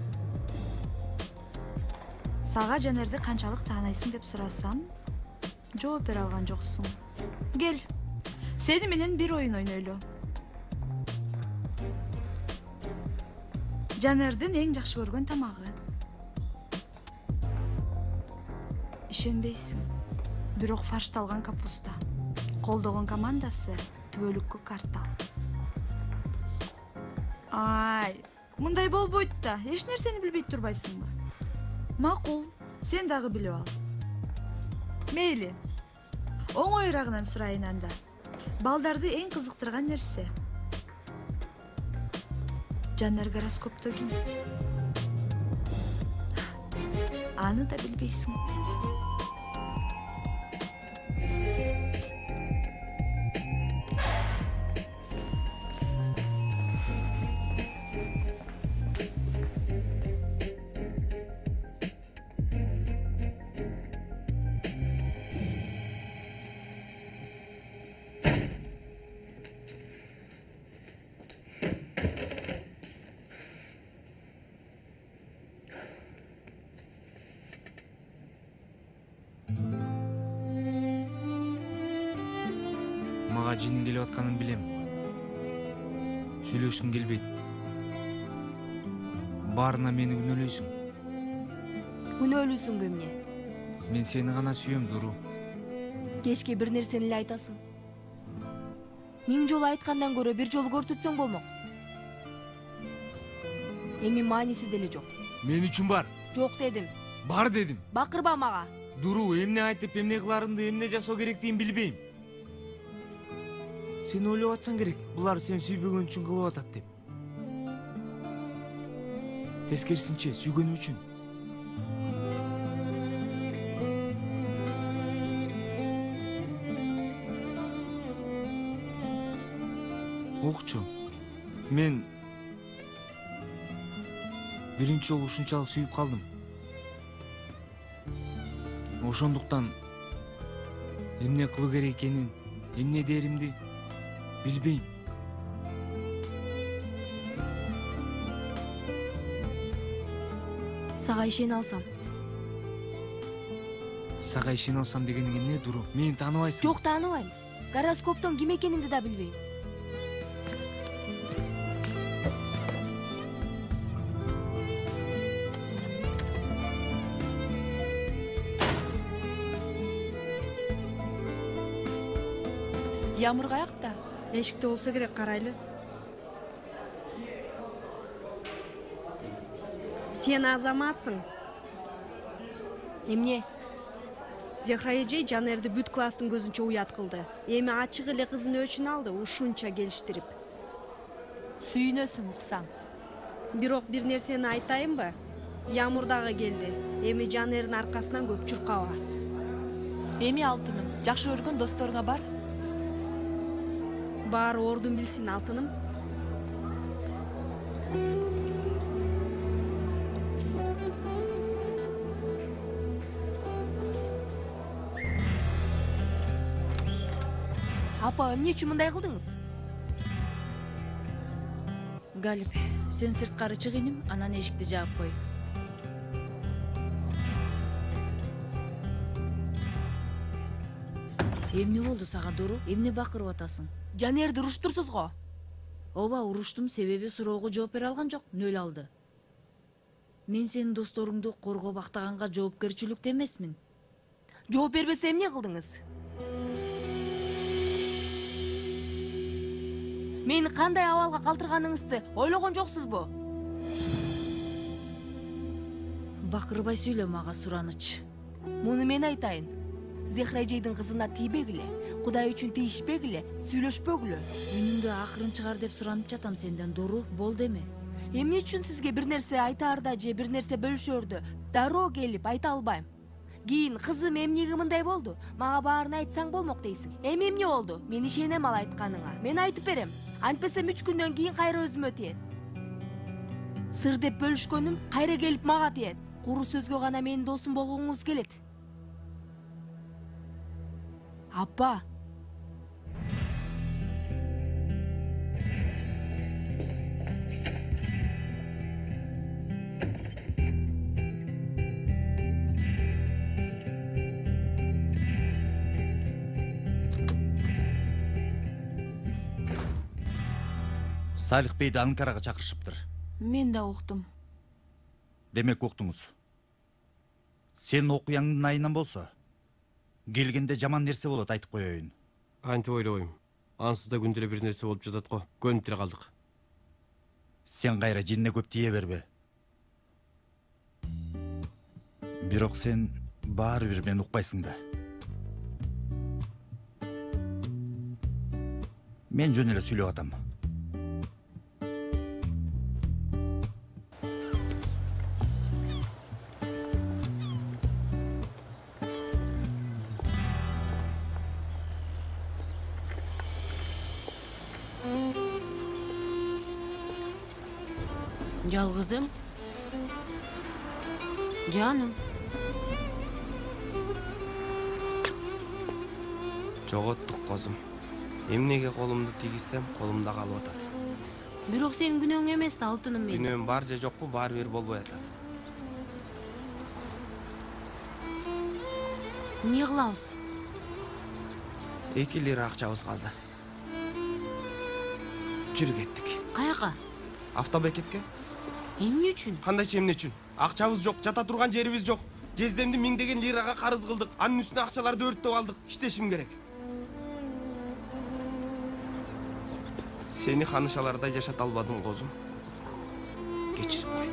Сага Жанерди канчалык таанайсың деп сурасам, жооп бере алган жоксуң. Кел, сени менен бир оюн ойнойлу. Жанердин эң жакшы көргөн тамагы. Ишенбейсиң, бирок фаршталган капуста. Колдогон командасы түбөлүккө картал. Ай, мындай болбойт да, эч нерсени билбей турбайсыңбы? Макул, сен дагы билип ал. Мейли, оңоюрагынан сурайын анда. Балдарды эң кызыктырган нерсе. Жанер гороскопту ким? Аны да билбейсиң. айтканын билем. Сүйлөшкүм келбейт. Баарына мени күнөөлөйсүң. Күнөөлүүсүңбү эмне? Мен сени гана сүйөм, Дуру. Кечке бир нерсени эле айтасың. 1000 жолу айткандан көрө бир жолу көрсөтсөң болмок. Эми мааниси деле жок. Мен үчүн бар. Жок дедим. Бар дедим. Бакырба мага. Дуру, эмне айтып, эмне кыларымды, эмне жасоо керектигин билбейм. Сен ойлоп атсаң керек, булар сен сүйбөгөн үчүн кылып атат деп. Тескерисинче, сүйгөнүм үчүн. Окчу, мен биринчи жолу ушунчалык сүйүп калдым. Ошондуктан эмне кылуу керек экенин, эмне дээримди билбейм. Сага ишене алсам. Сага ишене алсам дегениң эмне, Дуру? Мени тааныбайсың. Жок, тааныбайм. Гороскоптон ким экениңди да билбейм. Ямыр каякта? Эшикте болсо керек, карайлы. Сен азаматсың. Эмне? Зехра эжей Жанерди бүт класстын көзүнчө уят кылды. Эми ачык эле кызын өчүн алды, ушунча келиштирип. Сүйүнөсүң уксаң. Бирок бир нерсени айтайынбы? Ямыр дагы келди. Эми Жанердин аркасынан көп чуркаба. Эми алтыным, жакшы көргөн досторуңа бар? Баары ордун билсин, алтыным. Апа, эмне үчүн мындай кылдыңыз? Галип, сен сырткары чык иним, анан эшикти жаап кой. Эмне болду сага, Дуру? Эмне бакырып атасың? Жанерди уруштурсуз го. Ооба, уруштум, себеби суроого жооп бере алган жок, нөл алды. Мен сенин досторуңду коргоп актаганга жоопкерчиликтүү эмесмин. Жооп бербесе эмне кылдыңыз? Мени кандай абалга калтырганыңызды ойлогон жоксузбу? Бакырбай сүйлө мага, Сураныч. Муну мен айтайын. Зехра эжейдин кызына тийбегиле, Кудай үчүн тийишпегиле, сүйлөшпөгүлө. Үнүңдү акырын чыгар деп суранып жатам сенден, Дуру, бол деме. Эмне үчүн сизге бир нерсе айтаарда же бир нерсе бөлүшөрдө дароо келип айта албайм. Кийин кызым эмнеге мындай болду? Мага баарын айтсаң болмок дейсиң. Эми эмне болду? Мен ишенем ал айтканыңа. Мен айтып берем. Антпесем 3 күндөн кийин кайра өзүмө тиет. Сыр деп бөлүшкөнүм кайра келип мага тиет. Куру сөзгө гана менин досум болгоңуз келет. Апа. Салих Бейди Анкарага чакырышыптыр. Мен да уктум. Демек уктуңуз. Сен окуяңдын айынан болсо, келгенде жаман нерсе болот, айтып коеюн. Антип ойлойм. Ансыз да күндө бир нерсе болуп жатат го. Көнүп деле калдык. Сен кайра жинне көп тие бербе. Бирок сен баары бир мени укпайсың да. Мен жөн эле сүйлөп атам. Жалгызым. Жаным. Жоготтук козум. Эмнеге колумду тийгизсем, колумда калып атат. Бирок сенин күнөөң эмес да, алтыным менин. Күнөөм бар же жокпу, баары бир болбой атат. Эмне кылабыз? 2 лира акчабыз калды. Кечири кеттик. Каяка? Автобекетке. Эмне үчүн? Кандайча эмне үчүн? Акчабыз жок, жата турган жерибиз жок. Жездемди 1000 лирага карыз кылдык. Анын үстүнө акчаларды өрттөп алдык. Иштешим керек. Сени ханышалардай жашата албадым, козум. Кечирип кой.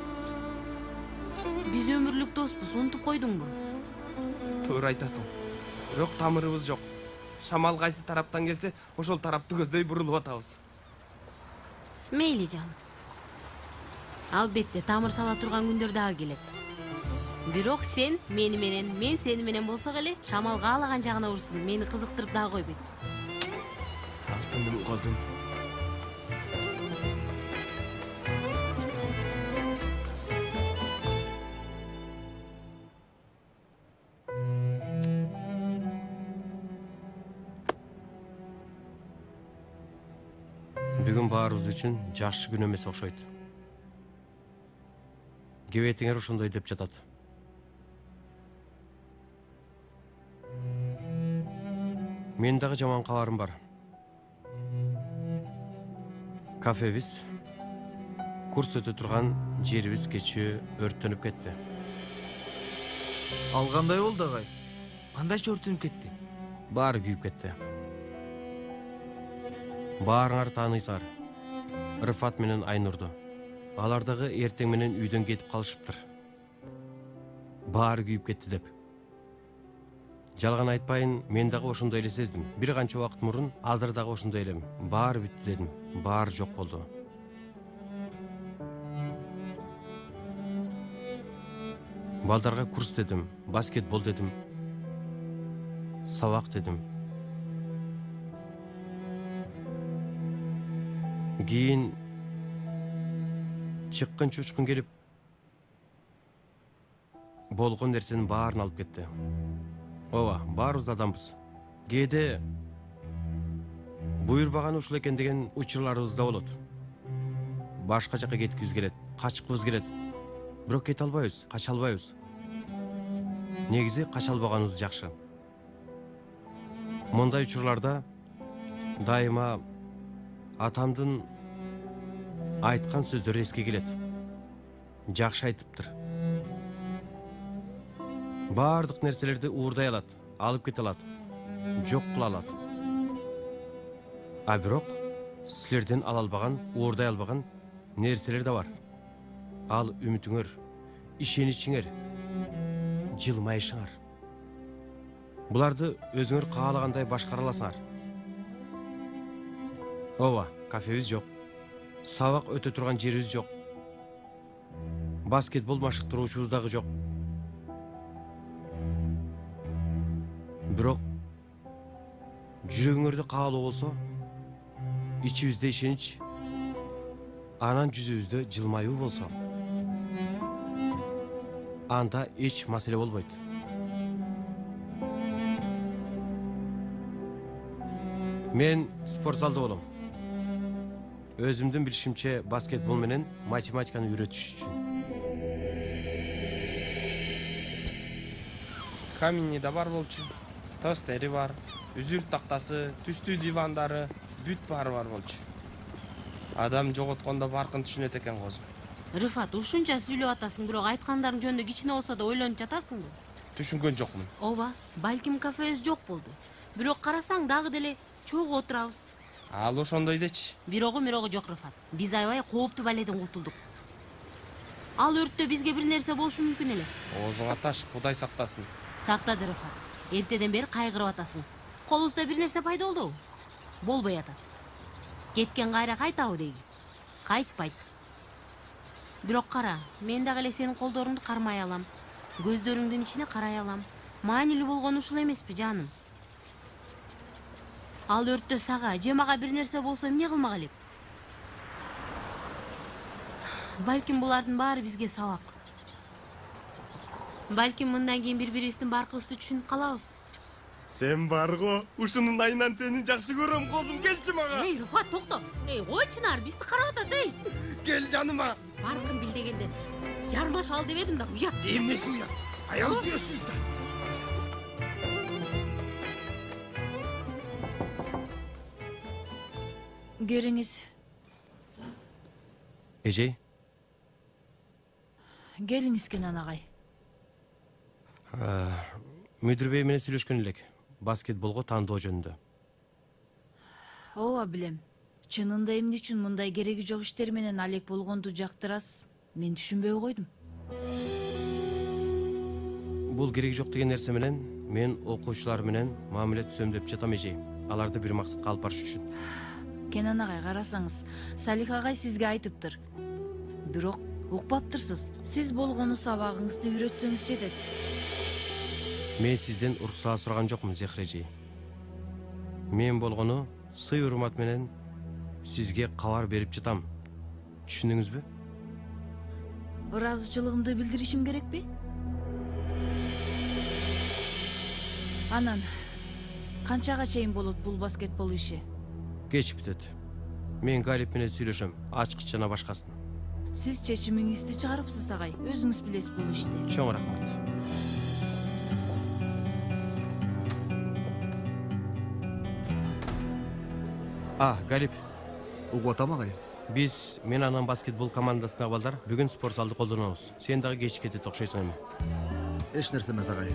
Биз өмүрлүк доспуз, унутуп койдуңбу? Туура айтасың. Бирок тамырыбыз жок. Шамал кайсы тараптан келсе, ошол тарапты көздөй бурулуп атабыз. Мейли жан. Албетте тамыр сала турган күндөр дагы келет. Бирок сен мени менен, мен сени менен болсок эле, шамал каалаган жагына урсын, мени кызыктырып дагы койбойт. Алтыным козум. Бүгүн баарыбыз үчүн жакшы күн эмес окшойт. Кебетиңер ошондой деп жатат. Мен дагы жаман кабарым бар. Кафебиз, курс өтө турган жерибиз кечээ өрттөнүп кетти. Ал кандай болду агай? Кандайча өрттөнүп кетти? Баары күйүп кетти. Баарыңар тааныйсыңар. Рыфат менен Айнурду. Алар дагы эртең менен үйдөн кетип калышыптыр. Баары күйүп кетти деп. Жалган айтпайын, мен дагы ошондой эле сездим. Бир канча убакыт мурун азыр дагы ошондой элем. Баары бүттү дедим. Баары жок болду. Балдарга курс дедим, баскетбол дедим. Сабак дедим. Кийин чыккын чучкун келип болгон нерсенин баарын алып кетти. Ооба, баарыбыз адамбыз. Кээде буйрбаган ушул экен деген учурларыбыз да болот. Башка жака кеткибиз келет, качкыбыз келет. Бирок кете албайбыз, кача албайбыз. Негизи кача албаганыбыз жакшы. Мындай учурларда дайыма атамдын айткан сөздөрү эске келет. Жакшы айтыптыр. Бардык нерселерди уурдай алат, алып кете алат, жок кыла алат. А бирок силерден ала албаган, уурдай албаган нерселер да бар. Ал үмүтүңөр, ишеничиңер, жылмайышыңар. Буларды өзүңөр каалагандай башкара аласыңар. Ооба, кафебиз жок. Сабак өтө турган жерибиз жок. Баскетбол машыктыруучубуз дагы жок. Бирок жүрөгүңөрдө каалоо болсо, ичибизде ишенич, анан жүзүбүздө жылмаюу болсо, анда эч маселе болбойт. Мен спорт залда болом. Өзүмдүн билишимче баскетбол менен математиканы үйрөтүш үчүн. Камини да бар болчу. Тостери бар, үзүрт тактасы, түстүү дивандары, бүт баары бар болчу. Адам жоготкондо баркын түшүнөт экен козум. Рыфат, ушунча сүйлөп атасың, бирок айткандарың жөнүндө кичине болсо да ойлонуп жатасыңбы? Түшүнгөн жокмун. Ооба, балким кафебиз жок болду. Бирок карасаң дагы деле чогуу отурабыз. Ал ошондой дечи. Бирогу жок, Рыфат. Биз аябай кооптуу баледен кутулдук. Ал өрттө бизге бир нерсе болушу мүмкүн эле. Оозуңа таш, Кудай сактасын. Сактады, Рыфат. Эртеден бери кайгырып атасың. Колубузда бир нерсе пайда болдубу? Болбой атат. Кеткен кайра кайтабы дейги? Кайтпайт. Бирок кара, мен дагы эле сенин колдоруңду кармай алам. Көздөрүңдүн ичине карай алам. Маанилүү болгону ушул эмеспи, жаным? Ал өрттө сага, же мага бир нерсе болсо эмне кылмак элек? Балким булардын баары бизге сабак. Балким мындан кийин бири-бирибиздин баркыбызды түшүнүп калабыз. Сен барго, ушунун айынан сени жакшы көрөм, козум, келчи мага. Эй, Рыфат, токто. Ой, Чынар, бизди карап атат, эй. Кел жаныма. Баркын бил дегенде жармаш ал деп эдим да, уят. Эмнеси уят? Аял күйөсүз да. Кериңиз, Эжей, келиңиз Кенан агай. Мүдүр бей менен сүйлөшкөн элек. Баскетболго тандоо жөнүндө. Ооба билем. Чынында эмне үчүн мындай кереги жок иштер менен алек болгонду жактырасыз? Мен түшүнбөй койдум. Бул кереги жок деген нерсе менен мен окуучулар менен мамиле түзөм деп жатам эжей. Аларды бир максатка алып барыш үчүн. Кенан агай, карасаңыз, Салих агай сизге айтыптыр. Бирок укпаптырсыз. Сиз болгону сабагыңызды үйрөтсөңүз жетет. Мен сизден уруксаат сураган жокмун, Зехре эжей. Мен болгону сый урмат менен сизге кабар берип жатам. Түшүндүңүзбү? Ыраазычылыгымды билдиришим керекпи? Анан канчага чейин болот бул баскетбол иши? Кеч бүтөт. Мен Галип менен сүйлөшөм, ачкыч жана башкасын. Сиз чечимиңизди чыгарыпсыз агай. Өзүңүз билесиз бул ишти. Чоң рахмат. Галип. Угуп атам агай. Биз мен анан баскетбол командасына балдар бүгүн спорт залды колдонобуз. Сен дагы кеч кетет окшойсуң эми. Эч нерсе эмес агай.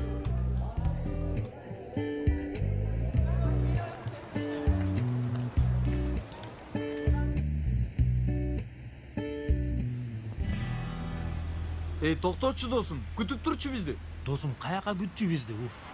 Токточу досум, күтүп турчу бизди. Досум, каяка күтчү бизди?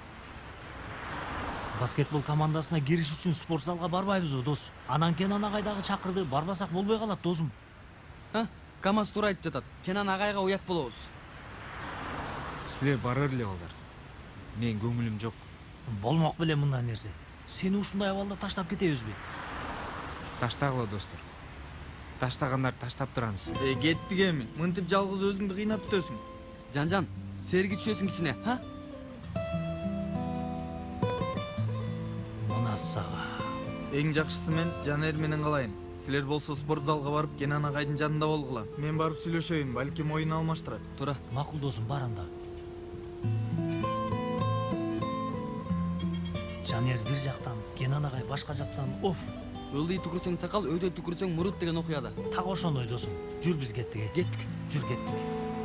Баскетбол командасына кириш үчүн спорт залга барбайбызбы, дос? Анан Кенан агай дагы чакырды, барбасак болбой калат, досум. Камаз туура айтып жатат. Кенан агайга уят болобуз. Силер барар эле балдар. Мен көңүлүм жок. Болмок беле мындай нерсе. Сени ушундай абалда таштап кетебизби? Таштагыла, достор. Таштагандар таштап тураңыз. Кеттик эми. Мынтип жалгыз өзүңдү кыйнап бүтөсүң. Жан, серги түшөсүң кичине, ха? Мына сага. Эң жакшысы мен Жанер менен калайын. Силер болсо спорт залга барып Кенан агайдын жанында болгула. Мен барып сүйлөшөйүн, балким оюн алмаштырат. Туура. Макул досум, бар анда. Жанер бир жактан, Кенан агай башка жактан. Ылдый түкүрсөң сакал, өйдө түкүрсөң мурут деген окуяда. Так ошондой досум. Жүр биз кеттик. Жүр кеттик.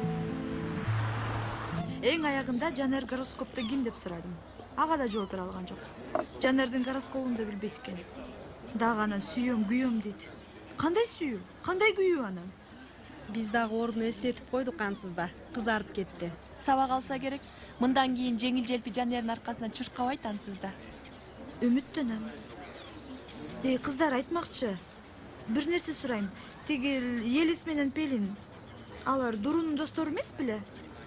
Эң аягында Жанер гороскопто ким деп сурадым. Ага да жооп бере алган жок. Жанердин гороскопун да билбейт экен. Дагы анан сүйөм, күйөм дейт. Кандай сүйүү? Кандай күйүү анан? Биз дагы ордуну эстетип койдук ансызда. Кызарып кетти. Сабак алса керек. Мындан кийин жеңил желпи Жанердин аркасынан чуркабайт ансызда. Үмүттөнөм. Кыздар айтмакчы. Бир нерсе сурайм. Тиги Елис менен Пелин. Алар Дурунун достору эмес беле?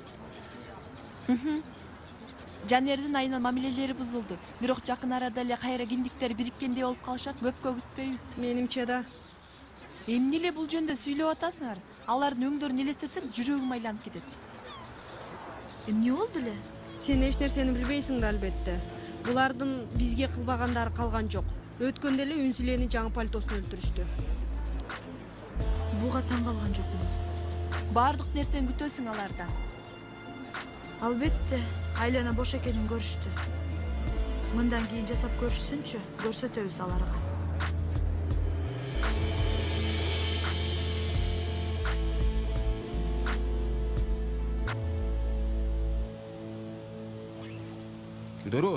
Жанердин айынан мамилелери бузулду. Бирок жакын арада эле кайра киндиктери бириккендей болуп калышат. Көпкө күтпөйбүз. Менимче да. Эмне эле бул жөндө сүйлөп атасыңар? Алардын өңдөрүн элестетсем, жүрөгүм айланып кетет. Эмне болду эле? Сен эч нерсени билбейсиң да албетте. Булардын бизге кылбагандары калган жок. Өткөндө эле Үнсүлени жаңы пальтосун өлтүрүштү. Буга таң калган жокмун. Бардык нерсени күтөсүң алардан. Албетте, айлана бош экенин көрүштү. Мындан кийин жасап көрүшсүнчү, көрсөтөбүз аларга. Дуру.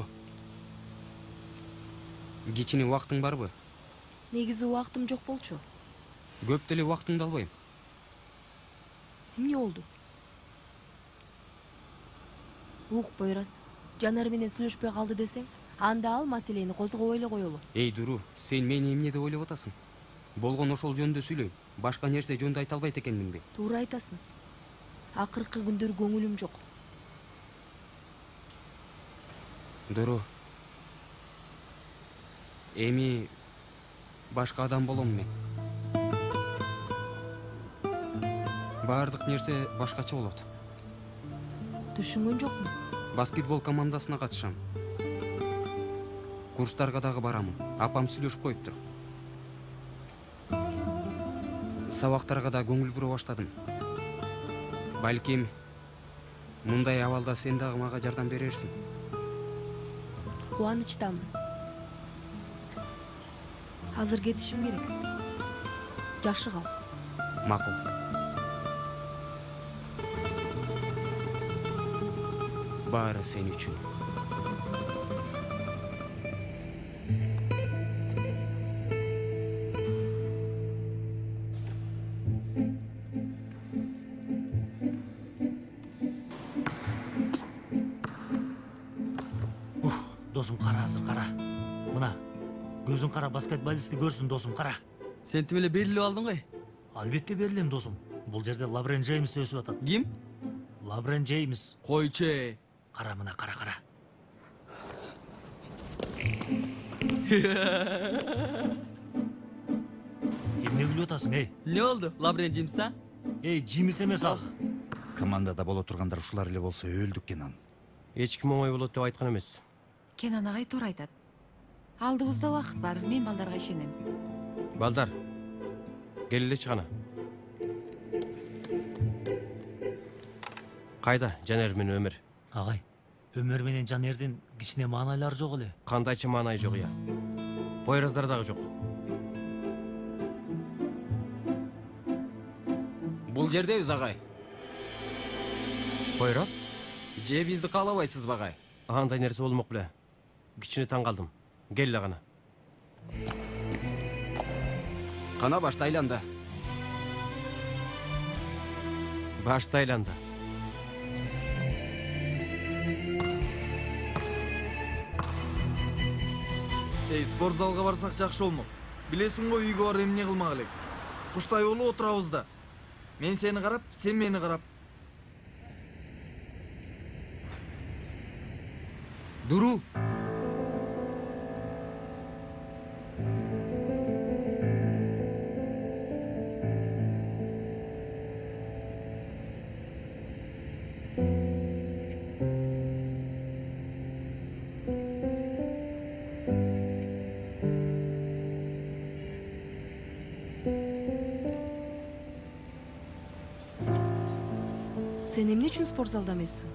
Кичине убактың барбы? Негизи убактым жок болчу. Көп деле убактыңды албайм. Эмне болду? Укпой раз. Жанар менен сүйлөшпөй калды десең, анда ал маселени козгобой эле коелу. Дуру, сен мени эмне деп ойлоп атасың? Болгон ошол жөнүндө сүйлөйм. Башка нерсе жөнүндө айта албайт экенминби? Туура айтасың. Акыркы күндөр көңүлүм жок. Дуру. Эми башка адам болом мен. Бардык нерсе башкача болот. Түшүнгөн жокмун. Баскетбол командасына катышам. Курстарга дагы барамын. Апам сүйлөшүп коюптур. Сабактарга да көңүл бура баштадым. Балким мындай абалда сен дагы мага жардам берерсиң. Кубанычтамын. Азыр кетишим керек. Жакшы кал. Макул. Баары сен үчүн. Досым қара азыр қара. Мына көзүң қара баскетболистти көрсүн досым қара. Сен тим эле берилип алдың ғой. Албетте берилем досым. Бул жерде Лабрен Джеймс өсүп атат. Ким? Лабрен Джеймс. Койче. Қара мына қара. Эмне күлүп атасың, эй? Не болду? Лабрен Джеймс а? Эй, Джеймс эмес ал. Командада боло тургандар ушулар эле болсо өлдүк Кенан. Эч ким оңой болот деп айткан эмес. Кенан агай туура айтат. Алдыбызда убакыт бар, мен балдарга ишенем. Балдар, кел элечи гана. Кайда Жанер менен Өмөр? Агай, Өмөр менен Жанердин кичине маанайлары жок эле. Кандайча маанай жок я? Поyrazдар дагы жок. Бул жердебиз агай. Poyraz? Же бизди каалабайсызбы агай? Андай нерсе болмок беле. Кичине таң калдым. Кел эле гана. Кана башты айланда. Башты айланда. Эй, спорт залга барсак жакшы болмок. Билесиң го үйгө барып эмне кылмак элек. Куштай болуп отурабыз да. Мен сени карап, сен мени карап. Дуру. Сен эмне үчүн спорт залда эмессиң?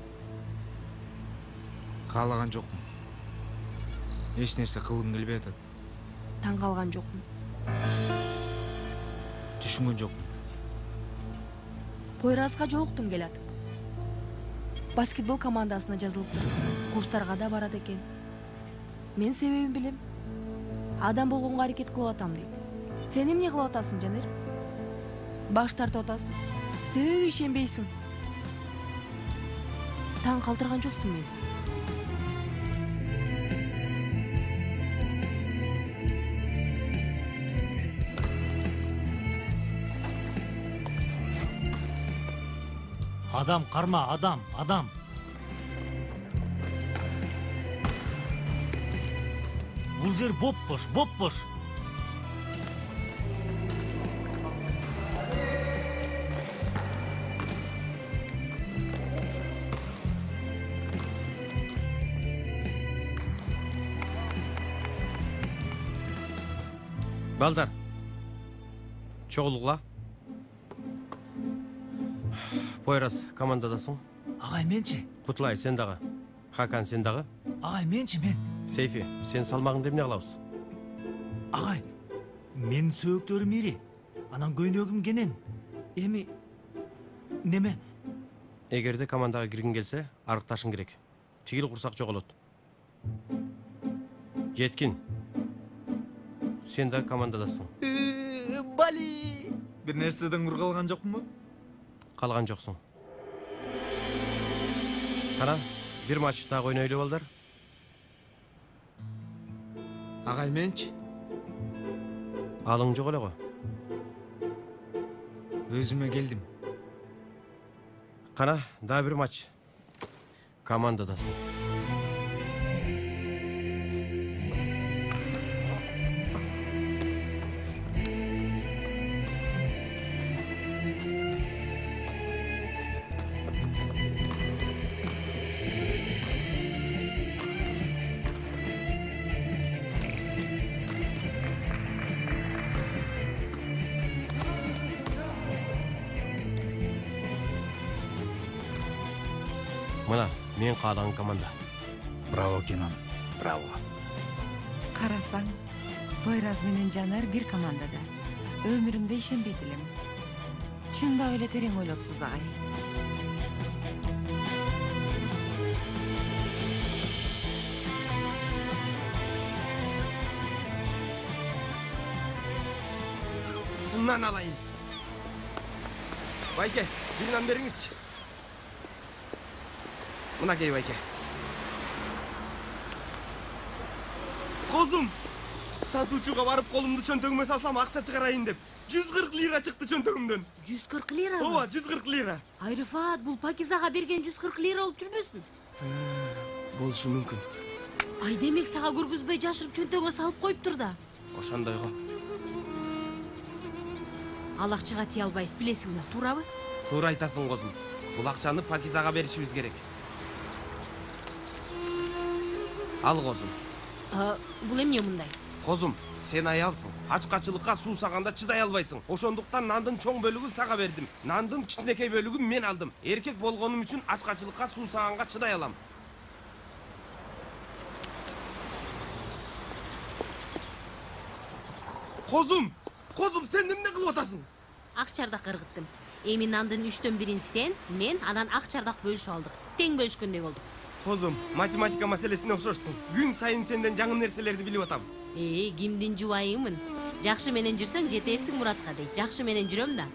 Каалаган жокмун. Эч нерсе кылгым келбей атат. Таң калган жокмун. Түшүнгөн жокмун. Poyrazга жолуктум келатып. Баскетбол командасына жазылыптыр. Курстарга да барат экен. Мен себебин билем. Адам болгонго аракет кылып атам дейт. Сен эмне кылып атасың, Жанер? Баш тартып атасың. Себеби ишенбейсиң. Таң калтырган жоксуң мени. Адам карма, адам. Бул жер боп-бош. Балдар, чогулгула. Poyraz командадасың? Агай, менчи. Кутлай, сен дагы. Хакан, сен дагы? Агай, менчи, мен. Сейфи, сен салмагыңды эмне кылабыз? Агай, мен сөөктөрүм ири. Анан көйнөгүм кенен. Эми неме? Эгерде командага киргиң келсе, арыкташың керек. Тигил курсак жоголот. Жеткин. Сен да командадасың. Бали! Бир нерседен кур калган жокмунбу? Калган жоксуң. Кана, бир матч дагы ойнойлу балдар. Агай, менчи. Алың жок эле го. Өзүмө келдим. Кана, дагы бир матч. Командадасың. Мына, мен каалаган команда. Браво, Кенан. Браво. Карасаң, Poyraz менен Жанар бир командада. Өмүрүмдө ишенбейт элем. Чындап эле терең ойлопсуз агай. мынан алайын. Байке, bir нан беріңізші. Мына кей, Байке. Қозым, сатучуға барып қолымды чөнтөгіме салсам ақша шығарайын деп. 140 лира шықты чөнтөгімден. 140 лира ма? Ова, 140 лира. Айрифат, бұл Пакизаға берген 140 лира олып жүрбөсүн? Болушу мүмкін. Ай демек саға көргүзбөй жашырып чөнтөгө салып коюптур да. Ошондой го. Ал акчага тие албайбыз, билесиңби, туурабы? Туура айтасың, Козум. Бул акчаны Пакизага беришибиз керек. Ал, Козум. Бул эмне мындай? Козум, сен аялсың. Ачкачылыкка суусаганда чыдай албайсың. Ошондуктан нандын чоң бөлүгүн сага бердим. Нандын кичинекей бөлүгүн мен алдым. Эркек болгонум үчүн ачкачылыкка суусаганга чыдай алам. Козум, сен эмне кылып атасың? Ак чардак кыргыттым. Эми нандын 3/1 сен, мен анан ак чардак бөлүшүп алдык. Тең бөлүшкөндөй болдук. Козум, математика маселесине окшошсуң. Күн сайын сенден жаңы нерселерди билип атам. Кимдин жубайымын? Жакшы менен жүрсөң жетерсиң муратка дейт. Жакшы менен жүрөм да.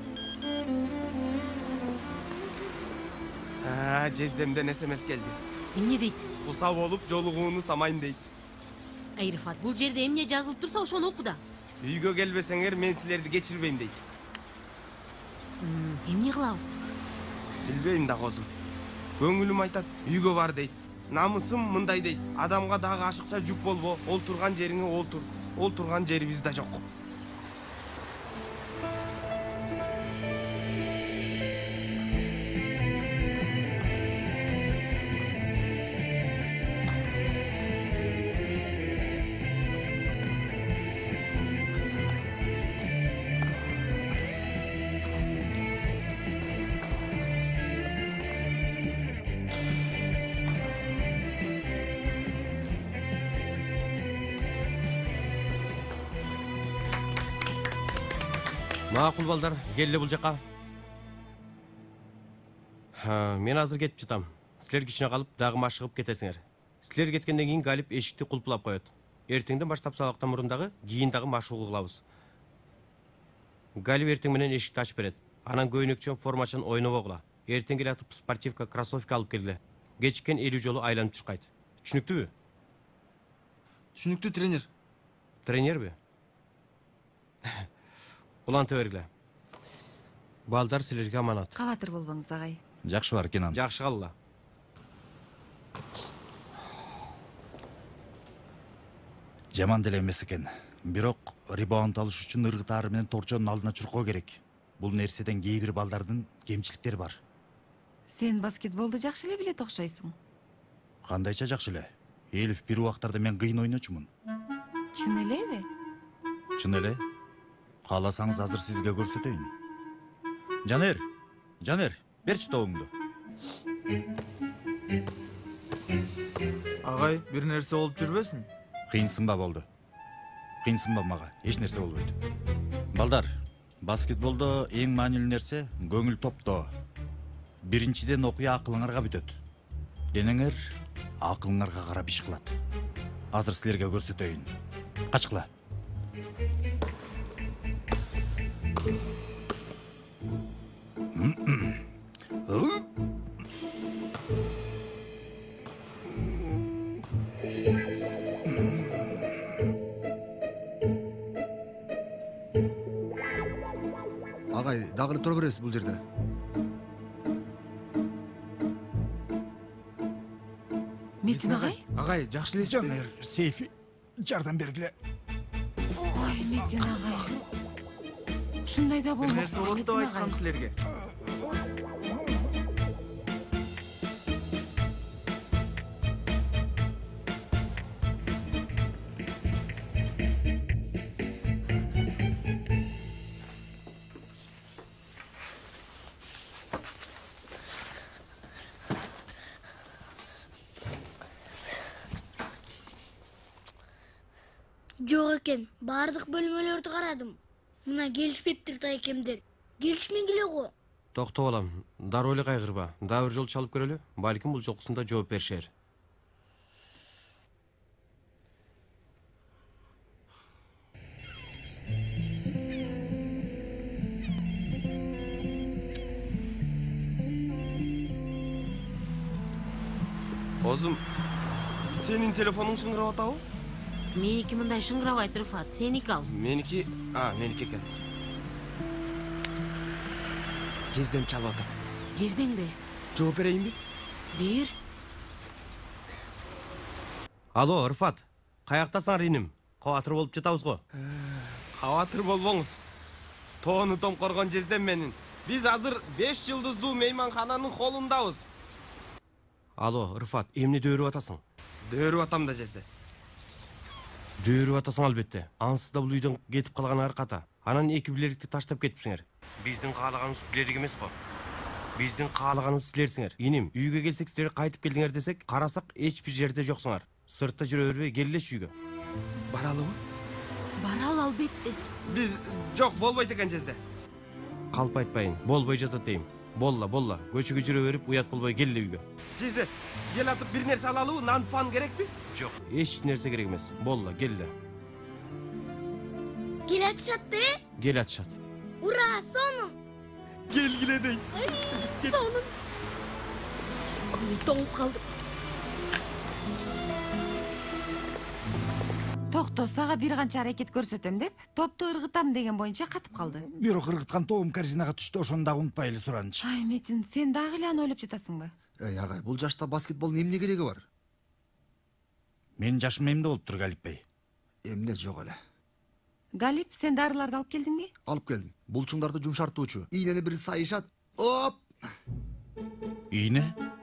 Жездемден СМС келди. Эмне дейт? Куса болуп жолугууну самайын дейт. Айрифат, бул жерде эмне жазылып турса ошону оку да. Үйгө келбесеңер мен силерди кечирбейм дейт. Эмне кылабыз? Билбейм да, Козум. Көңүлүм айтат, үйгө бар дейт. Намысым мындай дейт. Адамга дагы ашыкча жүк болбо, ол турган жериңе олтур. Ол турган жерибиз да жок. Макул балдар, келе бул жака. Мен азыр кетип жатам. Силер кичине калып, дагы машыгып кетесиңер. Силер кеткенден кийин Галип эшикти кулпулап коет. Эртеңден баштап сабактан мурун дагы, кийин дагы машыгуу кылабыз. Галип эртең менен эшикти ачып берет. Анан көйнөкчөн формачын ойнобогула. Эртең келе атып спортивка, кроссовка алып келгиле. Кечиккен 50 жолу айланып чыккайт. Түшүнүктүүбү? Түшүнүктүү, тренер. Тренерби? Уланты бергиле. Балдар силерге аманат. Кабатыр болбоңуз, агай. Жакшы бар, Кенан. Жакшы калла. Жаман деле эмес экен. Бирок ребаунд алыш үчүн ыргытаары менен торчонун алдына чуркоо керек. Бул нерседен кээ бир балдардын кемчиликтери бар. Сен баскетболду жакшы эле билет окшойсуң. Кандайча жакшы эле. Элиф бир убактарда мен кыйын ойночумун. Чын элеби? Чын эле. Кааласаңыз азыр сизге көрсөтөйүн. Жанер, берчи тобуңду. Агай, бир нерсе болуп жүрбөсүн? Кыйынсынба болду. Кыйынсынба мага, эч нерсе болбойт. Балдар, баскетболдо эң маанилүү нерсе көңүл топтоо. Биринчиден окуя акылыңарга бүтөт. Денеңер акылыңарга карап иш кылат. Азыр силерге көрсөтөйүн. Качкыла. Агай, дагы тура бересиз бул жерде. Метин агай? Агай, жакшы элесиз? Жанер, Сейфи, жардам бергиле. Ой, Метин агай. Ушундай да болмок. Бир нерсе болот деп айткам силерге. Жок экен, баардык бөлмөлөрдү карадым. Мына келишпептир да экемдер. Келишмегиле го. Токтоп алам. Дароо эле кайгырба. Дагы бир жолу чалып көрөлү. Балким бул жолкусунда жооп беришер. Козум, сенин телефонуң шыңгырап атабы? Меники мындай шыңгырабайт, Рыфат. Сеники ал. Меники экен. Жездем чалып атат. Жездеңби? Жооп берейинби? Бер. Алло, Рыфат. Каяктасың иним? Кабатыр болуп жатабыз го. Кабатыр болбоңуз. Тоону томкоргон жездем менин. Биз азыр 5 жылдыздуу мейманкананын холундабыз. Алло, Рыфат, эмне дөөрүп атасың? Дөөрүп атам да жезде. Дөөрүп атасың албетте. Ансыз да бул үйдөн кетип калганыңар ката. Анан эки билерикти таштап кетипсиңер. Биздин каалаганыбыз билерик эмес го. Биздин каалаганыбыз силерсиңер. Иним, үйгө келсек силер кайтып келдиңер десек, карасак эч бир жерде жоксуңар. Сыртта жүрө бербей келелечи үйгө. Баралыбы? Барал албетте. Биз жок болбойт экен жезде. Калп айтпайын, болбой жатат дейм. Болла, көчөгө жүрө берип уят болбой келди үйгө. Жезде, кел атып бир нерсе алалыбы? Нан пан керекпи? Жок, эч нерсе керек эмес. Болла, келди. Кел атышатты? Кел атышат. Ура, сонун. Келгиле дейт. Сонун. Ой, тоңуп калдым. Токто, сага бир канча аракет көрсөтөм деп, топту ыргытам деген боюнча катып калды. Бирок ыргыткан тобум корзинага түштү, ошону дагы унутпайлы суранчы. Ай, Метин, сен дагы эле аны ойлоп жатасыңбы? Агай, бул жашта баскетболдун эмне кереги бар? Менин жашым эмне болуптур, Галип бей? Эмне жок эле. Галип, сен дарыларды алып келдиңби? Алып келдим. Булчуңдарды жумшартуучу. Ийнени бир сайышат. Оп! Ийне?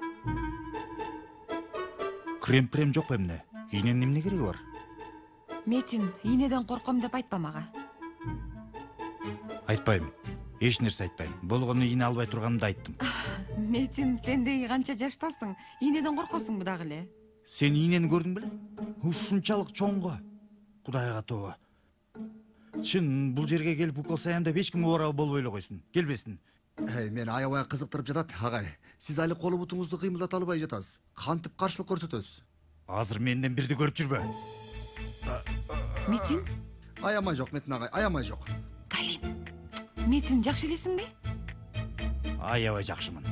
Крем-прем жок эмне? Ийненин эмне кереги бар? Метин, ийнеден корком деп айтпа мага. Айтпайм. Эч нерсе айтпайм. Болгону ийне албай турганымды айттым. Метин, сен деги канча жаштасың? Ийнеден коркосуңбу дагы эле? Сен ийнени көрдүң беле? Ушунчалык чоңго. Кудайга тобо. Чын, бул жерге келип укол саям деп эч ким оорабы болбой эле койсун. Келбесин. Мени аябай кызыктырып жатат, агай. Сиз али колу бутуңузду кыймылдата албай жатасыз. Кантип каршылык көрсөтөсүз? Азыр менден бирди көрүп жүрбө. Метин? Аямай жок, Метин агай, аямай жок. Галип, Метин жакшы элесиңби? Аябай жакшымын.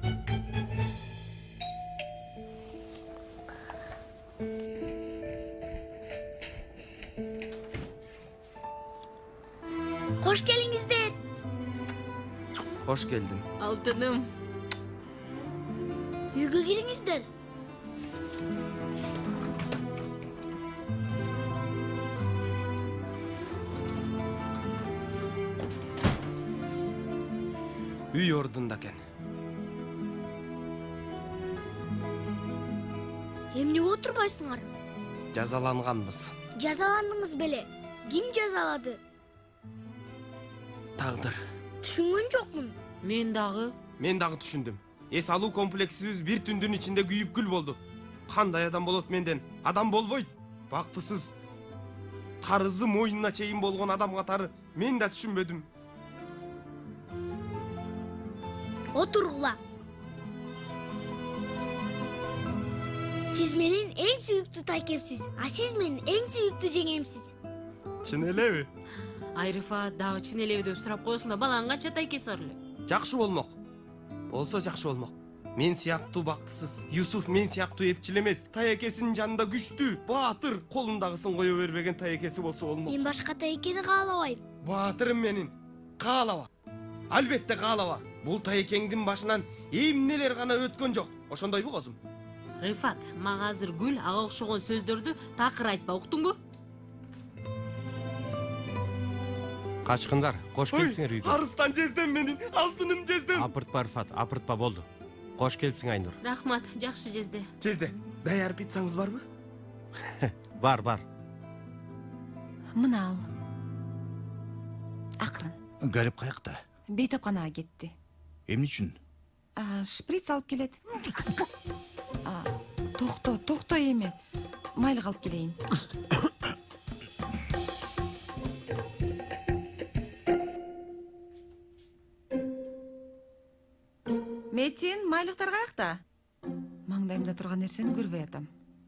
Кош келиңиздер. Кош келдим. Алтыным. Үйгө кириңиздер. Үй ордунда экен. Эмне отурбайсыңар? Жазаланганбыз. Жазаландыңыз беле? Ким жазалады? Тагдыр. Түшүнгөн жокмун. Мен дагы түшүндүм. Эс алуу комплексибиз бир түндүн ичинде күйүп күл болду. Кандай адам болот менден? Адам болбойт. Бактысыз. Карызы мойнуна чейин болгон адам катары мен да түшүнбөдүм. Отургула. Сиз менин эң сүйүктүү тайкемсиз, а сиз менин эң сүйүктүү жеңемсиз. Чын элеби? Айрыфа дагы чын элеби деп сурап коесуң да, баланын канча тайкеси бар эле? Жакшы болмок. Болсо жакшы болмок. Мен сыяктуу бактысыз, Юсуф мен сыяктуу эпчил эмес. Тайкесинин жанында күчтүү, баатыр, колундагысын кое бербеген тайкеси болсо болмок. Мен башка тайкени каалабайм. Баатырым менин. Каалаба. Албетте каалаба. Бул тайкеңдин башынан эмнелер гана өткөн жок. Ошондойбу козум? Рыфат, мага азыр гүл ага окшогон сөздөрдү такыр айтпа, уктуңбу? Качкындар, кош келсиңер үйгө. Арыстан жездем менин, алтыным жездем. Апыртпа, Рыфат, апыртпа болду. Кош келсиң, Айнур. Рахмат, жакшы жезде. Жезде, даяр пиццаңыз барбы? Бар. Мына ал. Акырын. Галип каякта? Бейтапканага кетти. Эмне үчүн? Шприц алып келет. Токто эме. Майлык алып келейин. Метин, майлыктар каякта? Маңдайымда турган нерсени көрбөй атам.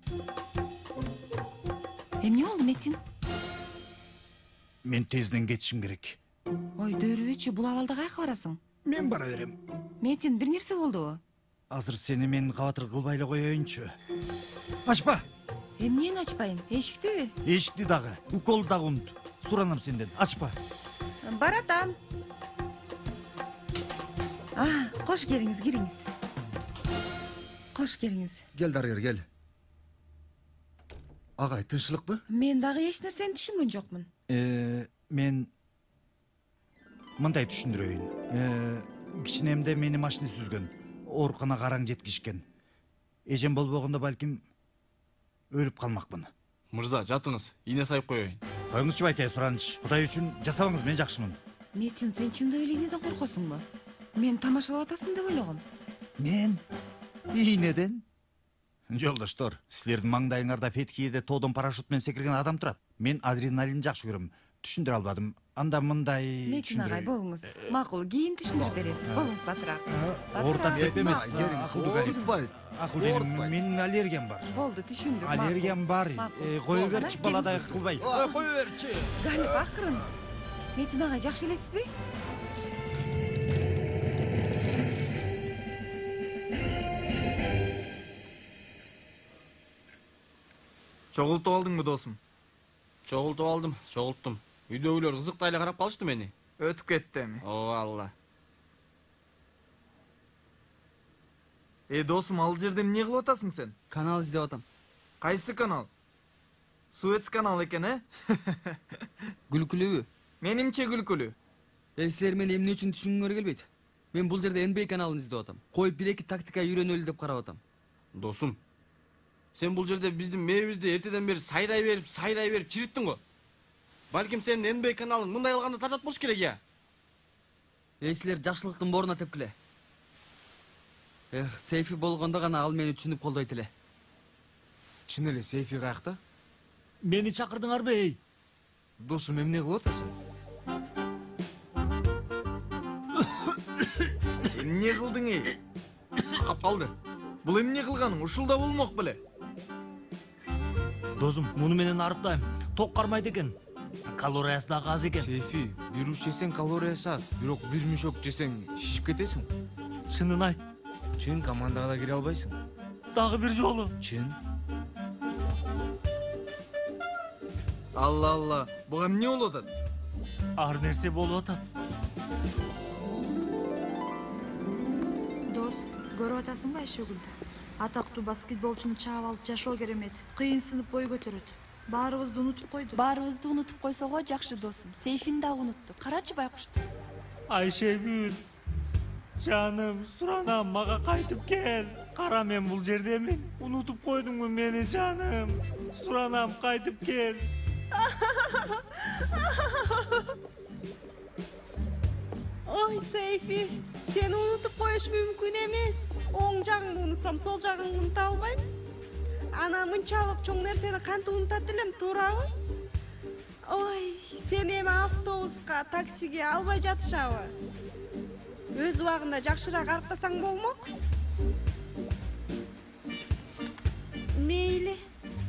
Эмне болду, Метин? Мен тезден кетишим керек. Ой, дөөрүбөчү, бул абалда каяка барасың? Мен бара берем. Метин, бир нерсе болдубу? азыр сени мен кабатыр кылбай эле коеюнчу. Ачпа. Эмнени ачпайын? Эшиктиби? Эшикти дагы, уколду дагы унут. Суранам сенден. Ачпа. Баратам. Кош келиңиз, кириңиз. Кош келиңиз. Gel дарыгер, гел. Агай, тынччылыкпы? Мен дагы эч нерсени түшүнгөн жокмун. Мен мындай түшүндүрөйүн. Кичинемде мени машина сүзгөн. Оорукана караң жеткишкен. Эжем болбогондо балким өлүп калмакмын. Мырза, жатыңыз. Ийне сайып коеюн. Коюңузчу байке, сураныч. Кудай үчүн жасабаңыз, мен жакшымын. Метин, сен чындап эле ийнеден коркосуңбу? Мен тамашалап атасың деп ойлогом. Мен? Ийнеден? Жолдоштор, силердин маңдайыңарда Феткиеде тоодон парашют менен секирген адам турат. Мен адреналин жакшы көрөм. Түшүндүрө албадым. Анда мындай Метин агай, болуңуз. Макул, кийин түшүндүрүп бересиз. Болуңуз, батыраак. Ортак деп эмес. Ортпай. Менин аллергиям бар. Болду, түшүндүм. Аллергиям бар. Кое берчи, баладай кылбай. Кое берчи. Галип, акырын. Метин агай, жакшы элесизби? Чогултуп алдыңбы досум? Чогултуп алдым, чогулттум. Үйдөгүлөр кызыктай эле карап калышты мени. Өтүп кетти эми. О, алла. Досум, ал жерде эмне кылып атасың сен? Канал издеп атам. Кайсы канал? Суэц канал экен, Күлкүлүүбү? Менимче күлкүлүү. Силер мени эмне үчүн түшүнгүңөр келбейт? Мен бул жерде NBA каналын издеп атам. Коюп бир эки тактика үйрөнөлү деп карап атам. Досум, сен бул жерде биздин мээбизди эртеден бери сайрай берип чириттиң го. Балким сенин NBA каналың мындай алганда тартат болуш керек я. Силер жакшылыктын боруна тепкиле. Сейфи болгондо гана ал мени түшүнүп колдойт эле. Чын эле Сейфи каякта? Мени чакырдыңарбы, эй? Досум, эмне кылып атасың? Эмне кылдың, эй? Какап калды. Бул эмне кылганың? Ушулда болмок беле. Досум, муну менен арыктайм. Ток кармайт экен. Калориясы дагы аз экен. Сейфи, бир уч жесең калориясы аз, бирок бир мешок жесең шишип кетесиң. Чынын айт. Чын, командага да кире албайсың. Дагы бир жолу. Чын. Алла, буга эмне болуп атат? Ар нерсе болуп атат. Дос, көрүп атасыңбы Айшөгүлдү? Атактуу баскетболчуну чаап алып жашоо керемет. Кыйын сынып бой көтөрөт. Баарыбызды унутуп койду. Баарыбызды унутуп койсо го жакшы досум. Сейфин дагы унутту. Карачы байкушту. Айшегүл, жаным, суранам, мага кайтып кел. Кара, мен бул жердемин. Унутуп койдуңбу мени, жаным? Суранам, кайтып кел. Ой, Сейфи, сени унутуп коюш мүмкүн эмес. Оң жагыңды унутсам, сол жагыңды унута албайм. Ана мынчалык чоң нерсени кантип унутат элем, туурабы? Ой, сени эми автобуска, таксиге албай жатышабы? Өз убагында жакшыраак арыктасаң болмок. Мейли.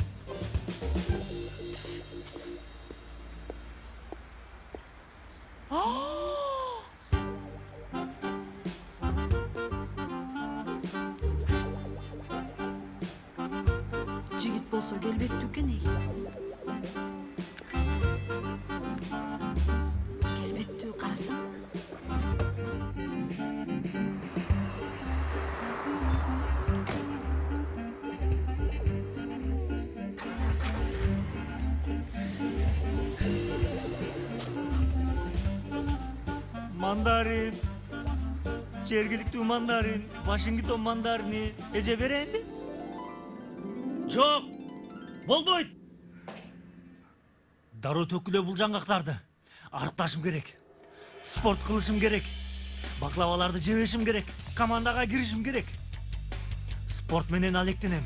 Жигит болсо келбеттүү экен, эй. Келбеттүү, карасаң. Мандарин. Жергиликтүү мандарин, Вашингтон мандарини эже берейинби? Жок, болбойт. Дароо төкүлө бул жаңгактарды. Арыкташым керек. Спорт кылышым керек. Баклаваларды жебешим керек. Командага киришим керек. Спорт менен алектенем.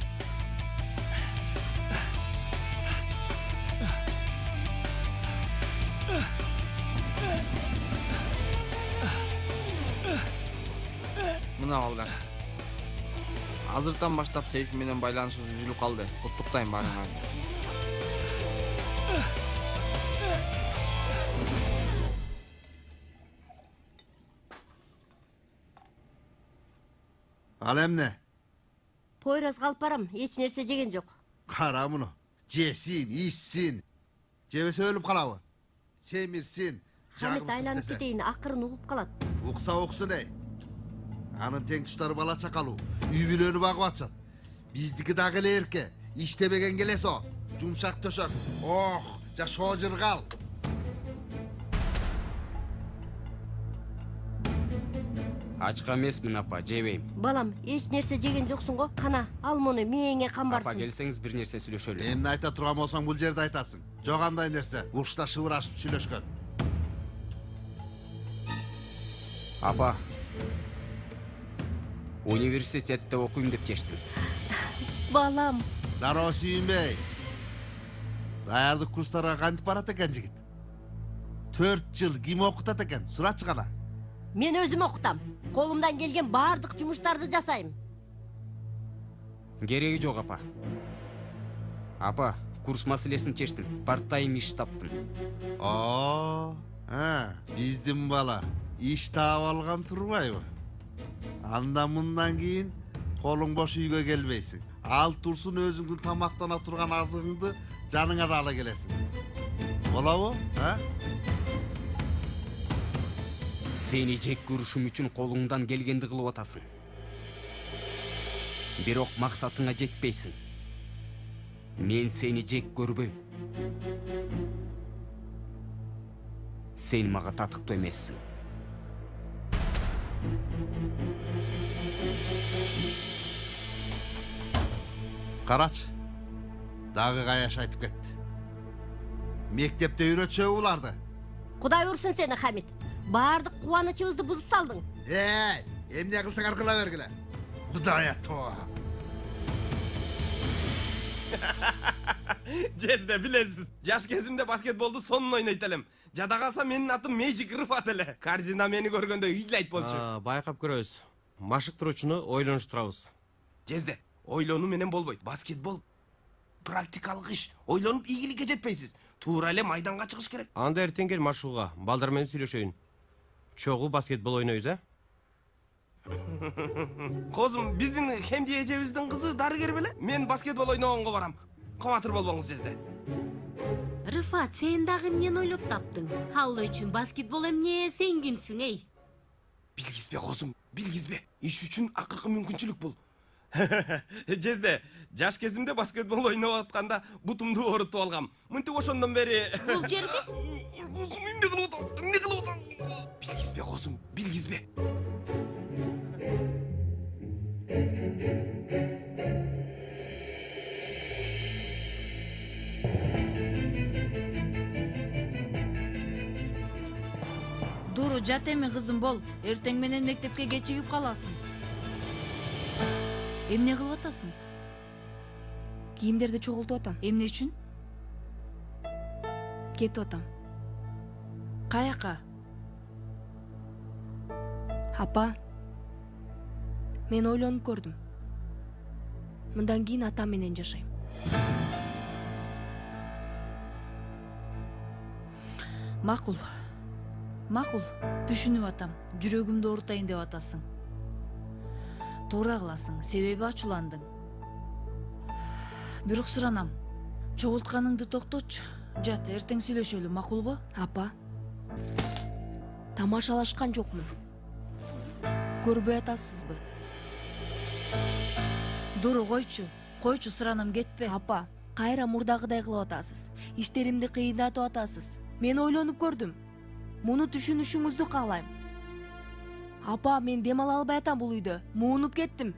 Мына балдар. Азыртан баштап Сейфи менен байланышыбыз үзүлүп калды. Куттуктайм баарыңарды. Ал эмне? Пойроз калып барам, эч нерсе жеген жок. Кара муну. Жесин, ичсин. Жебесе өлүп калабы? Семирсин. Хамит айланып кетейин, акырын угуп калат. Укса уксун эй. Анын тең туштары бала чакалуу. Үй бүлөнү багып атышат. Биздики дагы эле эрке. Иштебеген келес о. Жумшак төшөк. Ох, жашоо жыргал. Ачка эмесмин апа, жебейм. Балам, эч нерсе жеген жоксуң го? Кана, ал муну мээңе камбарсың. Апа, келсеңиз бир нерсе сүйлөшөлү. Эмне айта турган болсоң бул жерде айтасың. Жок андай нерсе. Ушта шыбырашып сүйлөшкөн. Апа, университетте окуйм деп чечтим. Балам. Дароо Сүйүнбей. Даярдык курстарга кантип барат экен жигит? 4 жыл ким окутат экен? Сурачы кана. Мен өзүм окутам. Колумдан келген баардык жумуштарды жасайм. Кереги жок апа. Апа, курс маселесин чечтим. Парт-тайм иш таптым. Биздин бала иш таап алган турбайбы? Анда мындан кийин колуң бош үйгө келбейсиң. Ал турсун өзүңдүн тамактана турган азыгыңды жаныңа да ала келесиң. Болобу? Сени жек көрүшүм үчүн колуңдан келгенди кылып атасың. Бирок максатыңа жетпейсиң. Мен сени жек көрбөйм. Сен мага татыктуу эмессиң. Карач. Дагы каяш айтып кетти. Мектепте үйрөтчүбү буларды? Кудай урсун сени, Хамит. Баардык кубанычыбызды бузуп салдың. Эмне кылсаңар кыла бергиле. Кудай ато. Жезде билесиз, жаш кезимде баскетболду сонун ойнойт элем. Жада калса менин атым Мэжик Рыфат эле. Корзина мени көргөндө ыйлайт болчу. Байкап көрөбүз. Машыктыруучуну ойлонуштурабыз. Жезде, ойлонуу менен болбойт. Баскетбол практикалык иш. Ойлонуп ийгиликке жетпейсиз. Туура эле майданга чыгыш керек. Анда эртең кел машыгууга. Балдар менен сүйлөшөйүн. Чогуу баскетбол ойнойбуз, Козум, биздин Хемди эжебиздин кызы дарыгер беле? Мен баскетбол ойногонго барам. Кабатыр болбоңуз, Жезде. Рыфат, сен дагы эмнени ойлоп таптың? Алла үчүн баскетбол эмне, сен кимсиң, эй? Билгизбе, Козум, билгизбе. Иш үчүн акыркы мүмкүнчүлүк бул. Жезде, жаш кезимде баскетбол ойноп атканда бутумду оорутуп алгам. Мынтип ошондон бери... Бул жерде? Козум, эмне кылып атасың? Билгизбе, Козум, билгизбе. Дуру, жат эми кызым бол. Эртең менен мектепке кечигип каласың. Эмне кылып атасың? Кийимдерди чогултуп атам. Эмне үчүн? Кетип атам. Каяка? Апа, мен ойлонуп көрдүм. Мындан кийин атам менен жашайм. Макул. Макул, түшүнүп атам. Жүрөгүмдү оорутайын деп атасың. Туура кыласың, себеби ачууландың. Бирок суранам, чогултканыңды токтотчу. Жат, эртең сүйлөшөлү, макулбу? Апа, тамашалашкан жокмун. Көрбөй атасызбы? Дуру, койчу, суранам, кетпе. Апа, кайра мурдагыдай кылып атасыз. Иштеримди кыйындатып атасыз. Мен ойлонуп көрдүм. Муну түшүнүшүңүздү каалайм. Апа, мен дем ала албай атам бул үйдө. Муунуп кеттим.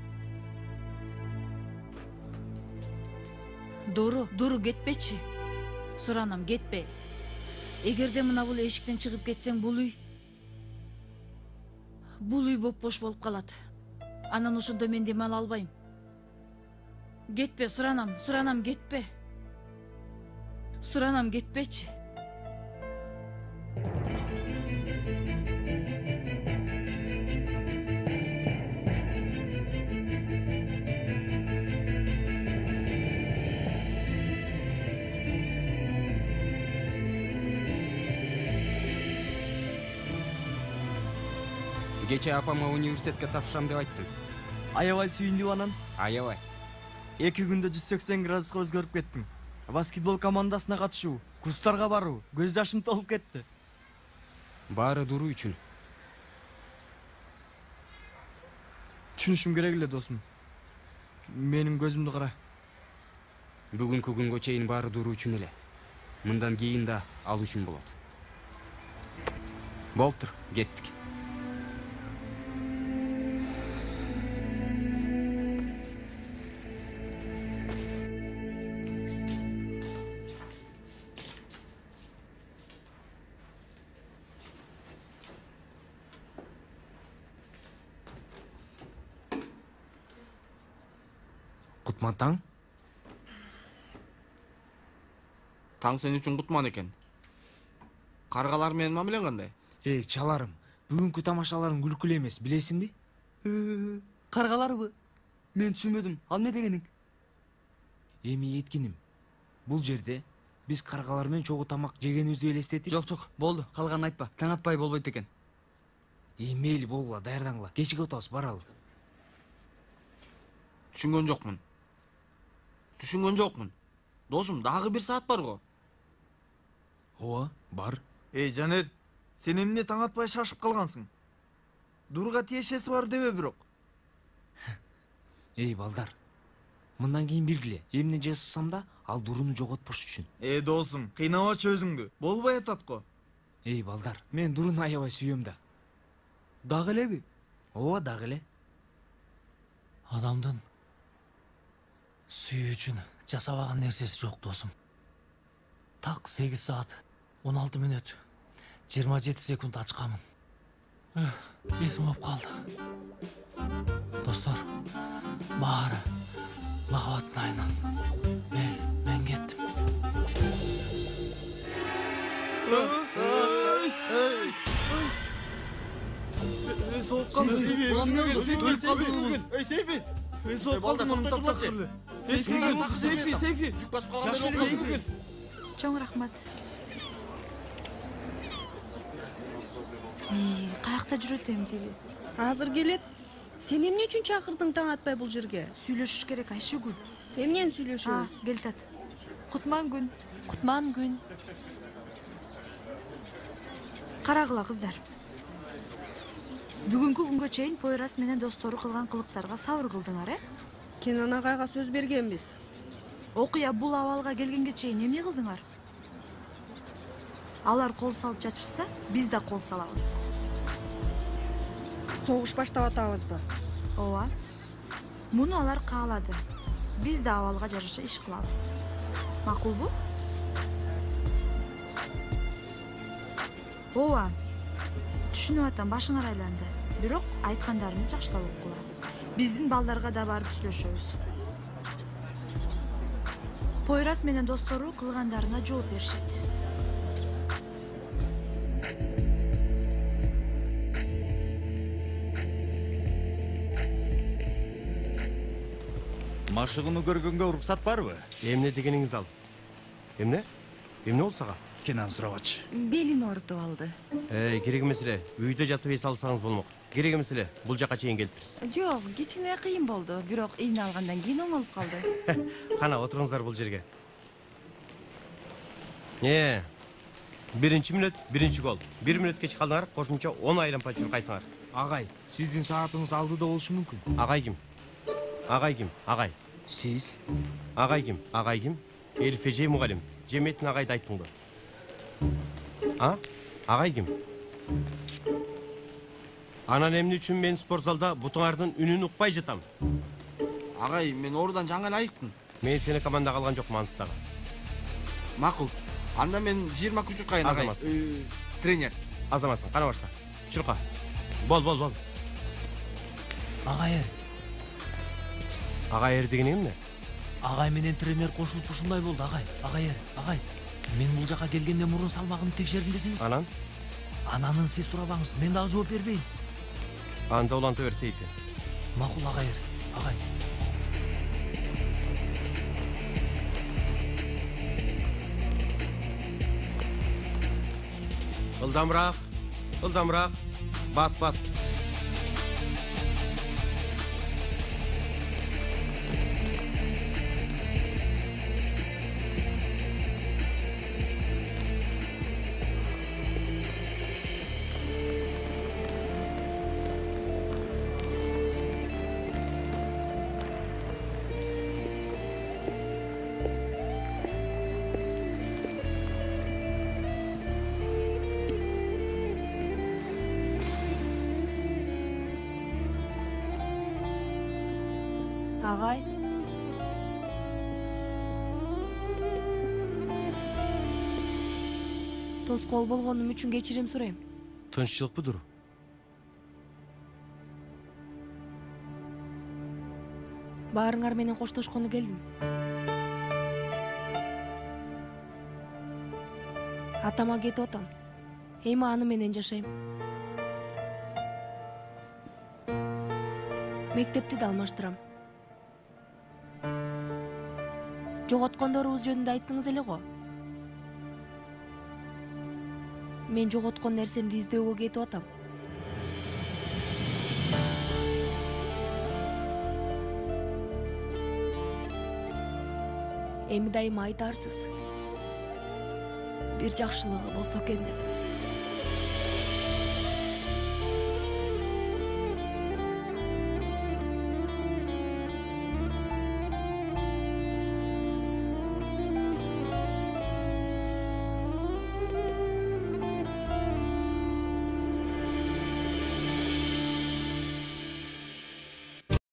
Дуру, кетпечи. Суранам, кетпе. Эгерде мына бул эшиктен чыгып кетсең, бул үй боп-бош болуп калат. Анан ошондо мен дем ала албайм. Кетпе, суранам, кетпе. Суранам, кетпечи. Кече апама университетке тапшырам деп айттым. аябай сүйүндүм анан. Аябай. 2 күндө 180 градуска өзгөрүп кеттим. Баскетбол командасына катышуу, курстарга баруу, көз жашым толуп кетти. Баары Дуру үчүн. Түшүнүшүм керек эле досум. Менин көзүмдү кара. Бүгүнкү күнгө чейин баары Дуру үчүн эле. Мындан кийин да ал үчүн болот. Болуптур, кеттик. Кутман таң? Таң сен үчүн кутман экен. Каргалар менен мамилең кандай? Чаларым, бүгүнкү тамашаларың күлкүлүү эмес, билесиңби? Каргаларбы? Мен түшүнбөдүм. Ал эмне дегениң? Эми еткиним. Бул жерде биз каргалар менен чогуу тамак жегенибизди элестетип. Жок, болду. Калганын айтпа. Таң атпай болбойт экен. Мейли болгула, даярдаңла. Кечиге отабыз, баралы. Түшүнгөн жокмун. Досум, дагы 1 саат бар го. Ооба, бар. Жанер, сен эмне таң атпай шашып калгансың? Дурга тиешеси бар дебе бирок. Балдар. Мындан кийин белгиле, эмне жасасам да ал Дуруну жоготпош үчүн. Досум, кыйнабачы өзүңдү. Болбой атат го. Балдар, мен Дуруну аябай сүйөм да. Дагы элеби? Ооба, дагы эле. Адамдын сүйүү үчүн жасабаган нерсеси жок, досум. Так 8 саат 16 мүнөт 27 секунд ачкамын. Эсим алып калды. Достор, баары махабаттын айынан. Мен кеттим. Соğuk kaldı. Seyfi. Soğuk kaldı mı? Taptapçı. Seyfi. Cuk basıp kalgan Seyfi. Чоң рахмат. Каякта жүрөт эмтиги? Азыр келет. Сен эмне үчүн чакырдың таң атпай бул жерге? Сүйлөшүш керек, Айшыгүл. Эмнени сүйлөшөбүз? Келтат. Кутман күн. Карагыла кыздар. Бүгүнкү күнгө чейин Пойрас менен достору кылган кылыктарга сабыр кылдыңар, Кенан агайга сөз бергенбиз. Окуя бул абалга келгенге чейин эмне кылдыңар? Алар кол салып жатышса, биз да кол салабыз. Согуш баштап атабызбы? Ооба. Муну алар каалады. Биз да абалга жараша иш кылабыз. Макулбу? Ооба. Түшүнүп атам, башыңар айланды. Бирок айткандарымды жакшылап укула. Биздин балдарга да барып сүйлөшөбүз. Пойрас менен достору кылгандарына жооп беришет. Машыгымы көргөнгө уруксат барбы? Эмне дегениңиз ал? Эмне болду сага? Кенан сурабачы. Белин оорутуп алды. Керек эмес эле. Үйдө жатып эс алсаңыз болмок. Керек эмес эле. Бул жака чейин келиптирсиз. Жок, кичине кыйын болду. Бирок ийне алгандан кийин оңолуп калды. Кана отуруңуздар бул жерге. 1 мүнөт, 1 гол. 1 мүнөт кеч калдыңар, кошумча 10 айлампа чуркайсыңар. Агай, сиздин саатыңыз алдыда болушу мүмкүн. Агай ким? Агай. Сиз? Агай ким? Элфежей мугалим. Жеметтин агайды айттыңбы? Агай ким? Анан эмне үчүн мен спортзалда бутуңардын үнүн укпай жатам? Агай, мен ордан жаңы эле айыктым. Мен сени командага алган жокмун Манстагы. Макул. Анда мен 20 чуркайын агай. Тренер. Азаматсың, кана башла. Чурка. Бол. Агай деген эмне? Агай менен тренер кошулуп ушундай болду, агай. Мен бул жака келгенде мурун салмагымды текшердим десеңиз. Ананын сиз сурабаңыз, мен дагы жооп бербейин. Анда уланта бер, Сейфи. Макул, агай. Ылдамыраак. Бат. Агай. Тоскоол болгонум үчүн кечирим сурайм. Тынччылыкпы Дуру? Баарыңар менен коштошкону келдим. Атама кетип атам. Эми аны менен жашайм. Мектепти да алмаштырам. Жоготкондорубуз жөнүндө айттыңыз эле го. Мен жоготкон нерсемди издөөгө кетип атам. Эми дайыма айтарсыз. Бир жакшылыгы болсо экен деп.